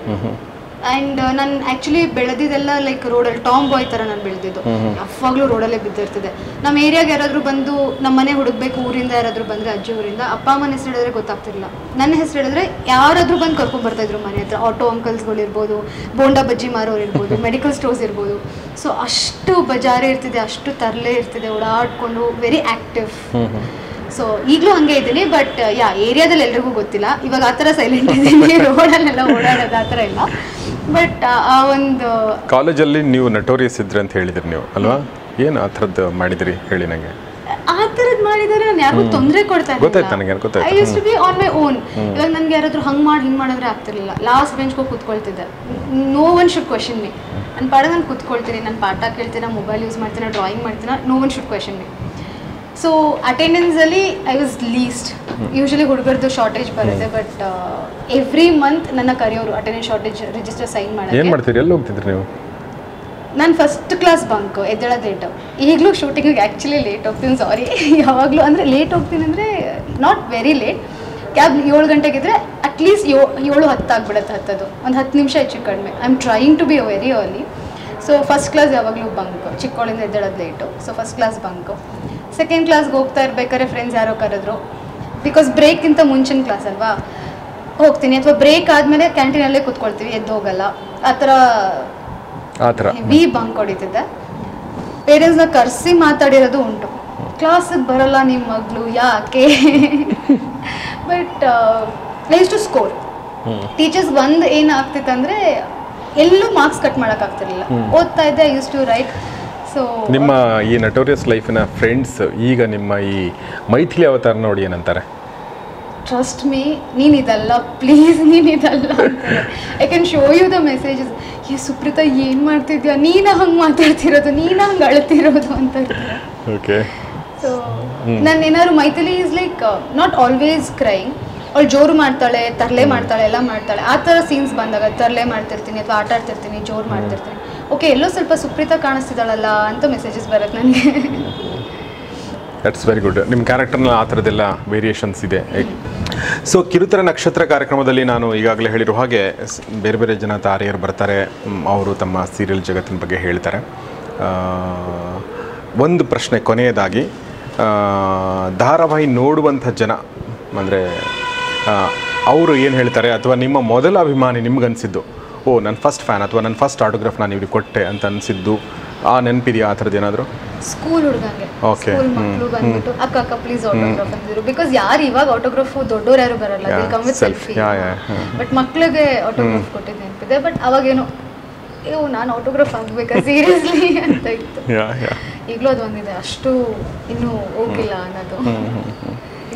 ಆ್ಯಂಡ್ ನಾನು ಆ್ಯಕ್ಚುಲಿ ಬೆಳೆದಿದ್ದೆಲ್ಲ ಲೈಕ್ ರೋಡಲ್ಲಿ ಟಾಮ್ ಬಾಯ್ ಥರ ನಾನು ಬೆಳೆದಿದ್ದು. ಯಾವಾಗಲೂ ರೋಡಲ್ಲೇ ಬಿದ್ದಿರ್ತಿದೆ. ನಮ್ಮ ಏರಿಯಾಗೆ ಯಾರಾದರೂ ಬಂದು ನಮ್ಮ ಮನೆ ಹುಡುಕ್ಬೇಕು, ಊರಿಂದ ಯಾರಾದರೂ ಬಂದರೆ, ಅಜ್ಜಿ ಊರಿಂದ, ಅಪ್ಪ ಅಮ್ಮನ ಹೆಸರು ಹೇಳಿದ್ರೆ ಗೊತ್ತಾಗ್ತಿರಲಿಲ್ಲ. ನನ್ನ ಹೆಸರು ಹೇಳಿದ್ರೆ ಯಾರಾದರೂ ಬಂದು ಕರ್ಕೊಂಡ್ಬರ್ತಾಯಿದ್ರು ಮನೆ ಹತ್ರ. ಆಟೋ ಅಂಕಲ್ಸ್ಗಳಿರ್ಬೋದು, ಬೋಂಡಾ ಬಜ್ಜಿ ಮಾರೋರು ಇರ್ಬೋದು, ಮೆಡಿಕಲ್ ಸ್ಟೋರ್ಸ್ ಇರ್ಬೋದು. ಸೊ ಅಷ್ಟು ಬಜಾರೇ ಇರ್ತಿದೆ, ಅಷ್ಟು ತರಲೆ ಇರ್ತಿದೆ, ಓಡಾಡ್ಕೊಂಡು ವೆರಿ ಆ್ಯಕ್ಟಿವ್. ಸೊ ಈಗಲೂ ಹಾಗೆ ಇದ್ದೀನಿ, ಬಟ್ ಏರಿಯಾದಲ್ಲಿ ಎಲ್ರಿಗೂ ಗೊತ್ತಿಲ್ಲ. ಇವಾಗ ಆ ಥರ ಸೈಲೆಂಟ್ ಇದ್ದೀನಿ, ರೋಡಲ್ಲೆಲ್ಲ ಓಡಾಡೋದು ಆ ಥರ ಇಲ್ಲ. ಬಟ್ ಆ ಒಂದು ಕಾಲೇಜಲ್ಲಿ ನೀವು ನಟೋರಿಯಸ್ ಇದ್ರಿ ಅಂತ ಹೇಳಿದ್ರಿ ನೀವು ಅಲ್ವಾ? ಏನು ಆ ಥರದ್ದು ಮಾಡಿದ್ರಿ ಹೇಳಿ ನನಗೆ. ಆ ಥರದ್ದು ಮಾಡಿದರೆ ನಾನು ಯಾರಿಗೂ ತೊಂದರೆ ಕೊಡ್ತಾ ಇದ್ದೆ. I use to be on my own. ಇವಾಗ ನನಗೆ ಯಾರಾದರೂ ಹಂಗೆ ಮಾಡಿ ಹಿಂಗೆ ಮಾಡಿದ್ರೆ ಆಗ್ತಿರ್ಲಿಲ್ಲ. ಲಾಸ್ಟ್ ಬೆಂಚ್ಗೆ ಹೋಗಿ ಕೂತ್ಕೊಳ್ತಿದ್ದೆ. No one should question me. ನನ್ನ ಪಾಡ ನಾನು ಕೂತ್ಕೊಳ್ತೀನಿ, ನಾನು ಪಾಠ ಕೇಳ್ತೀನಿ, ಮೊಬೈಲ್ ಯೂಸ್ ಮಾಡ್ತೀನಿ, ಡ್ರಾಯಿಂಗ್ ಮಾಡ್ತೀನಿ, no one should question me. So ಅಟೆಂಡೆನ್ಸಲ್ಲಿ ಐ ವಾಸ್ ಲೀಸ್ಟ್. ಯೂಶಲಿ ಹುಡುಗರದ್ದು ಶಾರ್ಟೇಜ್ ಬರುತ್ತೆ, ಬಟ್ ಎವ್ರಿ ಮಂತ್ ನನ್ನ ಕರೆಯೋರು ಅಟೆಂಡೆನ್ಸ್ ಶಾರ್ಟೇಜ್ ರಿಜಿಸ್ಟರ್ ಸೈನ್ ಮಾಡಿ. ಏನು ಮಾಡ್ತೀರಿ? ಎಲ್ಲಿ ಹೋಗ್ತಿದ್ರಿ ನೀವು? ನಾನು ಫಸ್ಟ್ ಕ್ಲಾಸ್ ಬಂಕ್, ಎದ್ದೇಳೋದು ಲೇಟು. ಈಗಲೂ ಶೂಟಿಂಗಿಗೆ ಆ್ಯಕ್ಚುಲಿ ಲೇಟ್ ಹೋಗ್ತೀನಿ, ಸಾರಿ. ಯಾವಾಗಲೂ ಅಂದರೆ ಲೇಟ್ ಹೋಗ್ತೀನಿ ಅಂದರೆ ನಾಟ್ ವೆರಿ ಲೇಟ್. ಕ್ಯಾಬ್ 7 ಗಂಟೆಗಿದ್ರೆ ಅಟ್ಲೀಸ್ಟ್ 7:10 ಆಗಿಬಿಡುತ್ತೆ ಹತ್ತೋದು, ಒಂದು 10 ನಿಮಿಷ ಹೆಚ್ಚು ಕಡಿಮೆ. I am trying to be very early. So first class ಯಾವಾಗಲೂ ಬಂಕ್, ಚಿಕ್ಕವಳಿಂದ ಎದ್ದೇಳೋದು late. So first class bunk. Second ಕ್ಲಾಸ್ಗೆ ಹೋಗ್ತಾ ಇರ್ಬೇಕಾದ್ರೆ ಫ್ರೆಂಡ್ಸ್ ಯಾರೋ ಕರೆದ್ರು, ಬಿಕಾಸ್ ಬ್ರೇಕ್ಗಿಂತ ಮುಂಚಿನ ಕ್ಲಾಸ್ ಅಲ್ವಾ, ಹೋಗ್ತೀನಿ. ಅಥವಾ ಬ್ರೇಕ್ ಆದಮೇಲೆ ಕ್ಯಾಂಟೀನಲ್ಲೇ ಕೂತ್ಕೊಳ್ತೀವಿ, ಎದ್ದು ಹೋಗಲ್ಲ. ಆ ಥರ ಹೆವಿ ಬಂಕ್ ಹೊಡಿತಿದ್ದೆ. ಪೇರೆಂಟ್ಸ್ನ ಕರೆಸಿ ಮಾತಾಡಿರೋದು ಉಂಟು, ಕ್ಲಾಸಿಗೆ ಬರಲ್ಲ ನಿಮ್ಮ ಮಗಳು ಯಾಕೆ. But I use to score. Teachers ಒಂದು ಏನಾಗ್ತಿತ್ತಂದರೆ ಎಲ್ಲೂ ಮಾರ್ಕ್ಸ್ ಕಟ್ ಮಾಡೋಕ್ಕಾಗ್ತಿರ್ಲಿಲ್ಲ. ಓದ್ತಾ ಇದ್ದೆ, I use to write. So ನಿಮ್ಮ ಈ ನಟೋರಿಯಸ್ ಲೈಫಿನ ಫ್ರೆಂಡ್ಸ್ ಈಗ ನಿಮ್ಮ ಈ ಮೈಥಿಲಿ ಅವತಾರ ನೋಡಿ ಏನಂತಾರೆ? ಟ್ರಸ್ಟ್ ಮೀ, ನೀನಿದಲ್ಲ ಪ್ಲೀಸ್, ನೀನಿದಲ್ಲ ಅಂತಾರೆ. I can show you the messages. Supreetha ಏನು ಮಾಡ್ತಿದ್ಯಾ, ನೀನು ಹಂಗೆ ಮಾತಾಡ್ತಿರೋದು, ನೀನು ಹಂಗೆ ಅಳ್ತಿರೋದು ಅಂತ ಇರ್ತಾರೆ. ಓಕೆ. ಸೊ ನಾನು ಏನಾದ್ರು Maithili is like not always crying. ಅವಳು ಜೋರು ಮಾಡ್ತಾಳೆ, ತರಲೆ ಮಾಡ್ತಾಳೆ, ಎಲ್ಲ ಮಾಡ್ತಾಳೆ. ಆ ಥರ ಸೀನ್ಸ್ ಬಂದಾಗ ತರಲೆ ಮಾಡ್ತಿರ್ತೀನಿ ಅಥವಾ ಆಟ ಆಡ್ತಿರ್ತೀನಿ, ಜೋರು ಮಾಡ್ತಿರ್ತೀನಿ. ಓಕೆ, ಎಲ್ಲೋ ಸ್ವಲ್ಪ ಸುಪ್ರೀತಾ ಕಾಣಿಸ್ತಿದ್ದಾಳಲ್ಲ ಅಂತ ಮೆಸೇಜಸ್ ಬರುತ್ತೆ ನನಗೆ. That's very good. ನಿಮ್ಮ ಕ್ಯಾರೆಕ್ಟರ್ನ ಆ ಥರದ್ದೆಲ್ಲ ವೇರಿಯೇಷನ್ಸ್ ಇದೆ. ಸೊ ಕಿರುತೆರ ನಕ್ಷತ್ರ ಕಾರ್ಯಕ್ರಮದಲ್ಲಿ ನಾನು ಈಗಾಗಲೇ ಹೇಳಿರೋ ಹಾಗೆ ಬೇರೆ ಬೇರೆ ಜನ ತಾರೆಯರು ಬರ್ತಾರೆ, ಅವರು ತಮ್ಮ ಸೀರಿಯಲ್ ಜಗತ್ತಿನ ಬಗ್ಗೆ ಹೇಳ್ತಾರೆ. ಒಂದು ಪ್ರಶ್ನೆ ಕೊನೆಯದಾಗಿ, ಧಾರಾವಾಹಿ ನೋಡುವಂಥ ಜನ ಅಂದರೆ ಅವರು ಏನು ಹೇಳ್ತಾರೆ, ಅಥವಾ ನಿಮ್ಮ ಮೊದಲ ಅಭಿಮಾನಿ ನಿಮ್ಗನ್ಸಿದ್ದು, ಓ ನನ್ನ ಫಸ್ಟ್ ಫ್ಯಾನ್ ಅಥವಾ ನನ್ನ ಫಸ್ಟ್ ಆಟೋಗ್ರಾಫ್ ನಾನು ಇವ್ರಿಗೆ ಕೊಟ್ಟೆ ಅಂತ ಅನಿಸಿದ್ದು ಆ ನೆನಪಿದೆಯಾ ಆ ಥರದ್ದು ಏನಾದರೂ? ಸ್ಕೂಲ್ ಹುಡುಗಂಗೆ, ಸ್ಕೂಲ್ ಮಕ್ಕಳು ಬಂದ್ಬಿಟ್ಟು ಅಕ್ಕ ಪ್ಲೀಸ್ ಆಟೋಗ್ರಾಫ್ ಅಂತಿದ್ರು. ಬಿಕಾಸ್ ಯಾರು ಇವಾಗ ಆಟೋಗ್ರಾಫ್ ದೊಡ್ಡವ್ರು ಯಾರು ಬರಲ್ಲ, ಕಮ್ ವಿತ್ ಸೆಲ್ಫಿ. ಬಟ್ ಮಕ್ಳಿಗೆ ಆಟೋಗ್ರಾಫ್ ಕೊಟ್ಟಿದ್ದು ನೆನಪಿದೆ. ಬಟ್ ಅವಾಗೇನು ನಾನು ಆಟೋಗ್ರಾಫ್ ಆಗಬೇಕಾ ಸೀರಿಯಸ್ಲಿ ಅಂತ ಇತ್ತು. ಈಗಲೂ ಅದು ಒಂದಿದೆ, ಅಷ್ಟು ಇನ್ನೂ ಹೋಗಿಲ್ಲ ಅನ್ನೋದು.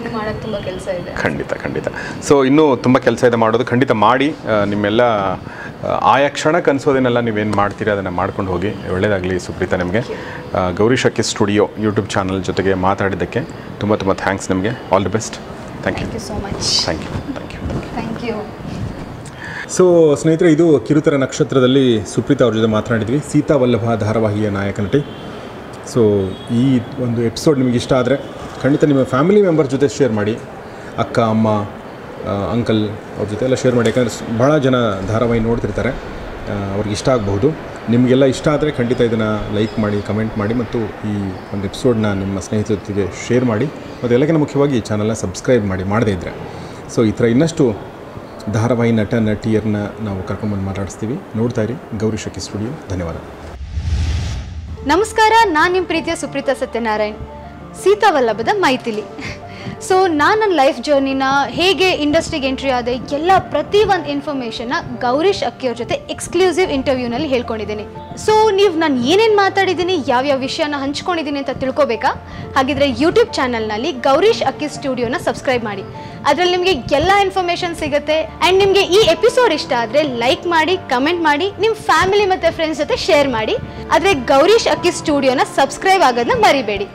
ಇನ್ನೂ ಮಾಡೋಕ್ಕೆ ತುಂಬ ಕೆಲಸ ಇದೆ. ಖಂಡಿತ. ಸೊ ಇನ್ನೂ ತುಂಬ ಕೆಲಸ ಇದೆ ಮಾಡೋದು, ಖಂಡಿತ ಮಾಡಿ. ನಿಮ್ಮೆಲ್ಲ ಆಯಾ ಕ್ಷಣಕ್ಕೆ ಅನಿಸೋದನ್ನೆಲ್ಲ ನೀವೇನು ಮಾಡ್ತೀರಿ ಅದನ್ನು ಮಾಡ್ಕೊಂಡು ಹೋಗಿ. ಒಳ್ಳೆಯದಾಗಲಿ ಸುಪ್ರೀತಾ ನಿಮಗೆ. Gowri Shakki studio YouTube channel ಜೊತೆಗೆ ಮಾತಾಡಿದ್ದಕ್ಕೆ ತುಂಬ ಥ್ಯಾಂಕ್ಸ್ ನಿಮಗೆ. All the best. Thank you so much. Thank you. So ಸ್ನೇಹಿತರೆ, ಇದು ಕಿರುತೆರ ನಕ್ಷತ್ರದಲ್ಲಿ ಸುಪ್ರೀತಾ ಅವ್ರ ಜೊತೆ ಮಾತನಾಡಿದ್ವಿ. ಸೀತಾ ವಲ್ಲಭ ಧಾರಾವಾಹಿಯ ನಾಯಕ ನಟಿ. ಸೊ ಈ ಒಂದು ಎಪಿಸೋಡ್ ನಿಮಗೆ ಇಷ್ಟ ಆದರೆ ಖಂಡಿತ ನಿಮ್ಮ ಫ್ಯಾಮಿಲಿ ಮೆಂಬರ್ ಜೊತೆ ಶೇರ್ ಮಾಡಿ. ಅಕ್ಕ, ಅಮ್ಮ, ಅಂಕಲ್ ಅವ್ರ ಜೊತೆ ಎಲ್ಲ ಶೇರ್ ಮಾಡಿ. ಯಾಕಂದರೆ ಭಾಳ ಜನ ಧಾರಾವಾಹಿ ನೋಡ್ತಿರ್ತಾರೆ, ಅವ್ರಿಗೆ ಇಷ್ಟ ಆಗಬಹುದು. ನಿಮಗೆಲ್ಲ ಇಷ್ಟ ಆದರೆ ಖಂಡಿತ ಇದನ್ನು ಲೈಕ್ ಮಾಡಿ, ಕಮೆಂಟ್ ಮಾಡಿ ಮತ್ತು ಈ ಒಂದು ಎಪಿಸೋಡ್ನ ನಿಮ್ಮ ಸ್ನೇಹಿತರ ಜೊತೆಗೆ ಶೇರ್ ಮಾಡಿ. ಮತ್ತು ಎಲ್ಲಕ್ಕಿಂತ ಮುಖ್ಯವಾಗಿ ಈ ಚಾನಲ್ನ ಸಬ್ಸ್ಕ್ರೈಬ್ ಮಾಡದೇ ಇದ್ದರೆ. ಸೊ ಈ ಥರ ಇನ್ನಷ್ಟು ಧಾರಾವಾಹಿ ನಟ ನಟಿಯರನ್ನ ನಾವು ಕರ್ಕೊಂಬಂದು ಮಾತಾಡಿಸ್ತೀವಿ. ನೋಡ್ತಾ ಇರಿ ಗೌರಿ ಶಕ್ಕಿ ಸ್ಟುಡಿಯೋ. ಧನ್ಯವಾದ. ನಮಸ್ಕಾರ, ನಾನು ನಿಮ್ಮ ಪ್ರೀತಿಯ ಸುಪ್ರೀತಾ ಸತ್ಯನಾರಾಯಣ್, ಸೀತಾ ವಲ್ಲಭದ ಮೈಥಿಲಿ. ಸೊ ನಾನು ನನ್ನ ಲೈಫ್ ಜರ್ನಿನ ಹೇಗೆ ಇಂಡಸ್ಟ್ರಿಗೆ ಎಂಟ್ರಿ ಆದೆ ಎಲ್ಲ ಪ್ರತಿಯೊಂದು ಇನ್ಫಾರ್ಮೇಷನ್ನ ಗೌರೀಶ್ ಅಕ್ಕಿಯವ್ರ ಜೊತೆ ಎಕ್ಸ್ಕ್ಲೂಸಿವ್ ಇಂಟರ್ವ್ಯೂನಲ್ಲಿ ಹೇಳ್ಕೊಂಡಿದ್ದೀನಿ. ಸೊ ನೀವು ನಾನು ಏನೇನು ಮಾತಾಡಿದ್ದೀನಿ, ಯಾವ್ಯಾವ ವಿಷಯನ ಹಂಚ್ಕೊಂಡಿದ್ದೀನಿ ಅಂತ ತಿಳ್ಕೊಬೇಕಾ? ಹಾಗಿದ್ರೆ ಯೂಟ್ಯೂಬ್ ಚಾನಲ್ನಲ್ಲಿ ಗೌರೀಶ್ ಅಕ್ಕಿ ಸ್ಟುಡಿಯೋನ ಸಬ್ಸ್ಕ್ರೈಬ್ ಮಾಡಿ. ಅದರಲ್ಲಿ ನಿಮಗೆ ಎಲ್ಲ ಇನ್ಫಾರ್ಮೇಷನ್ ಸಿಗುತ್ತೆ. ಆ್ಯಂಡ್ ನಿಮಗೆ ಈ ಎಪಿಸೋಡ್ ಇಷ್ಟ ಆದರೆ ಲೈಕ್ ಮಾಡಿ, ಕಮೆಂಟ್ ಮಾಡಿ, ನಿಮ್ಮ ಫ್ಯಾಮಿಲಿ ಮತ್ತು ಫ್ರೆಂಡ್ಸ್ ಜೊತೆ ಶೇರ್ ಮಾಡಿ. ಆದರೆ ಗೌರೀಶ್ ಅಕ್ಕಿ ಸ್ಟುಡಿಯೋನ ಸಬ್ಸ್ಕ್ರೈಬ್ ಆಗೋದನ್ನ ಮರಿಬೇಡಿ.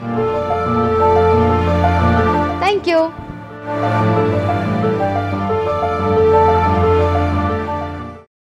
Thank you.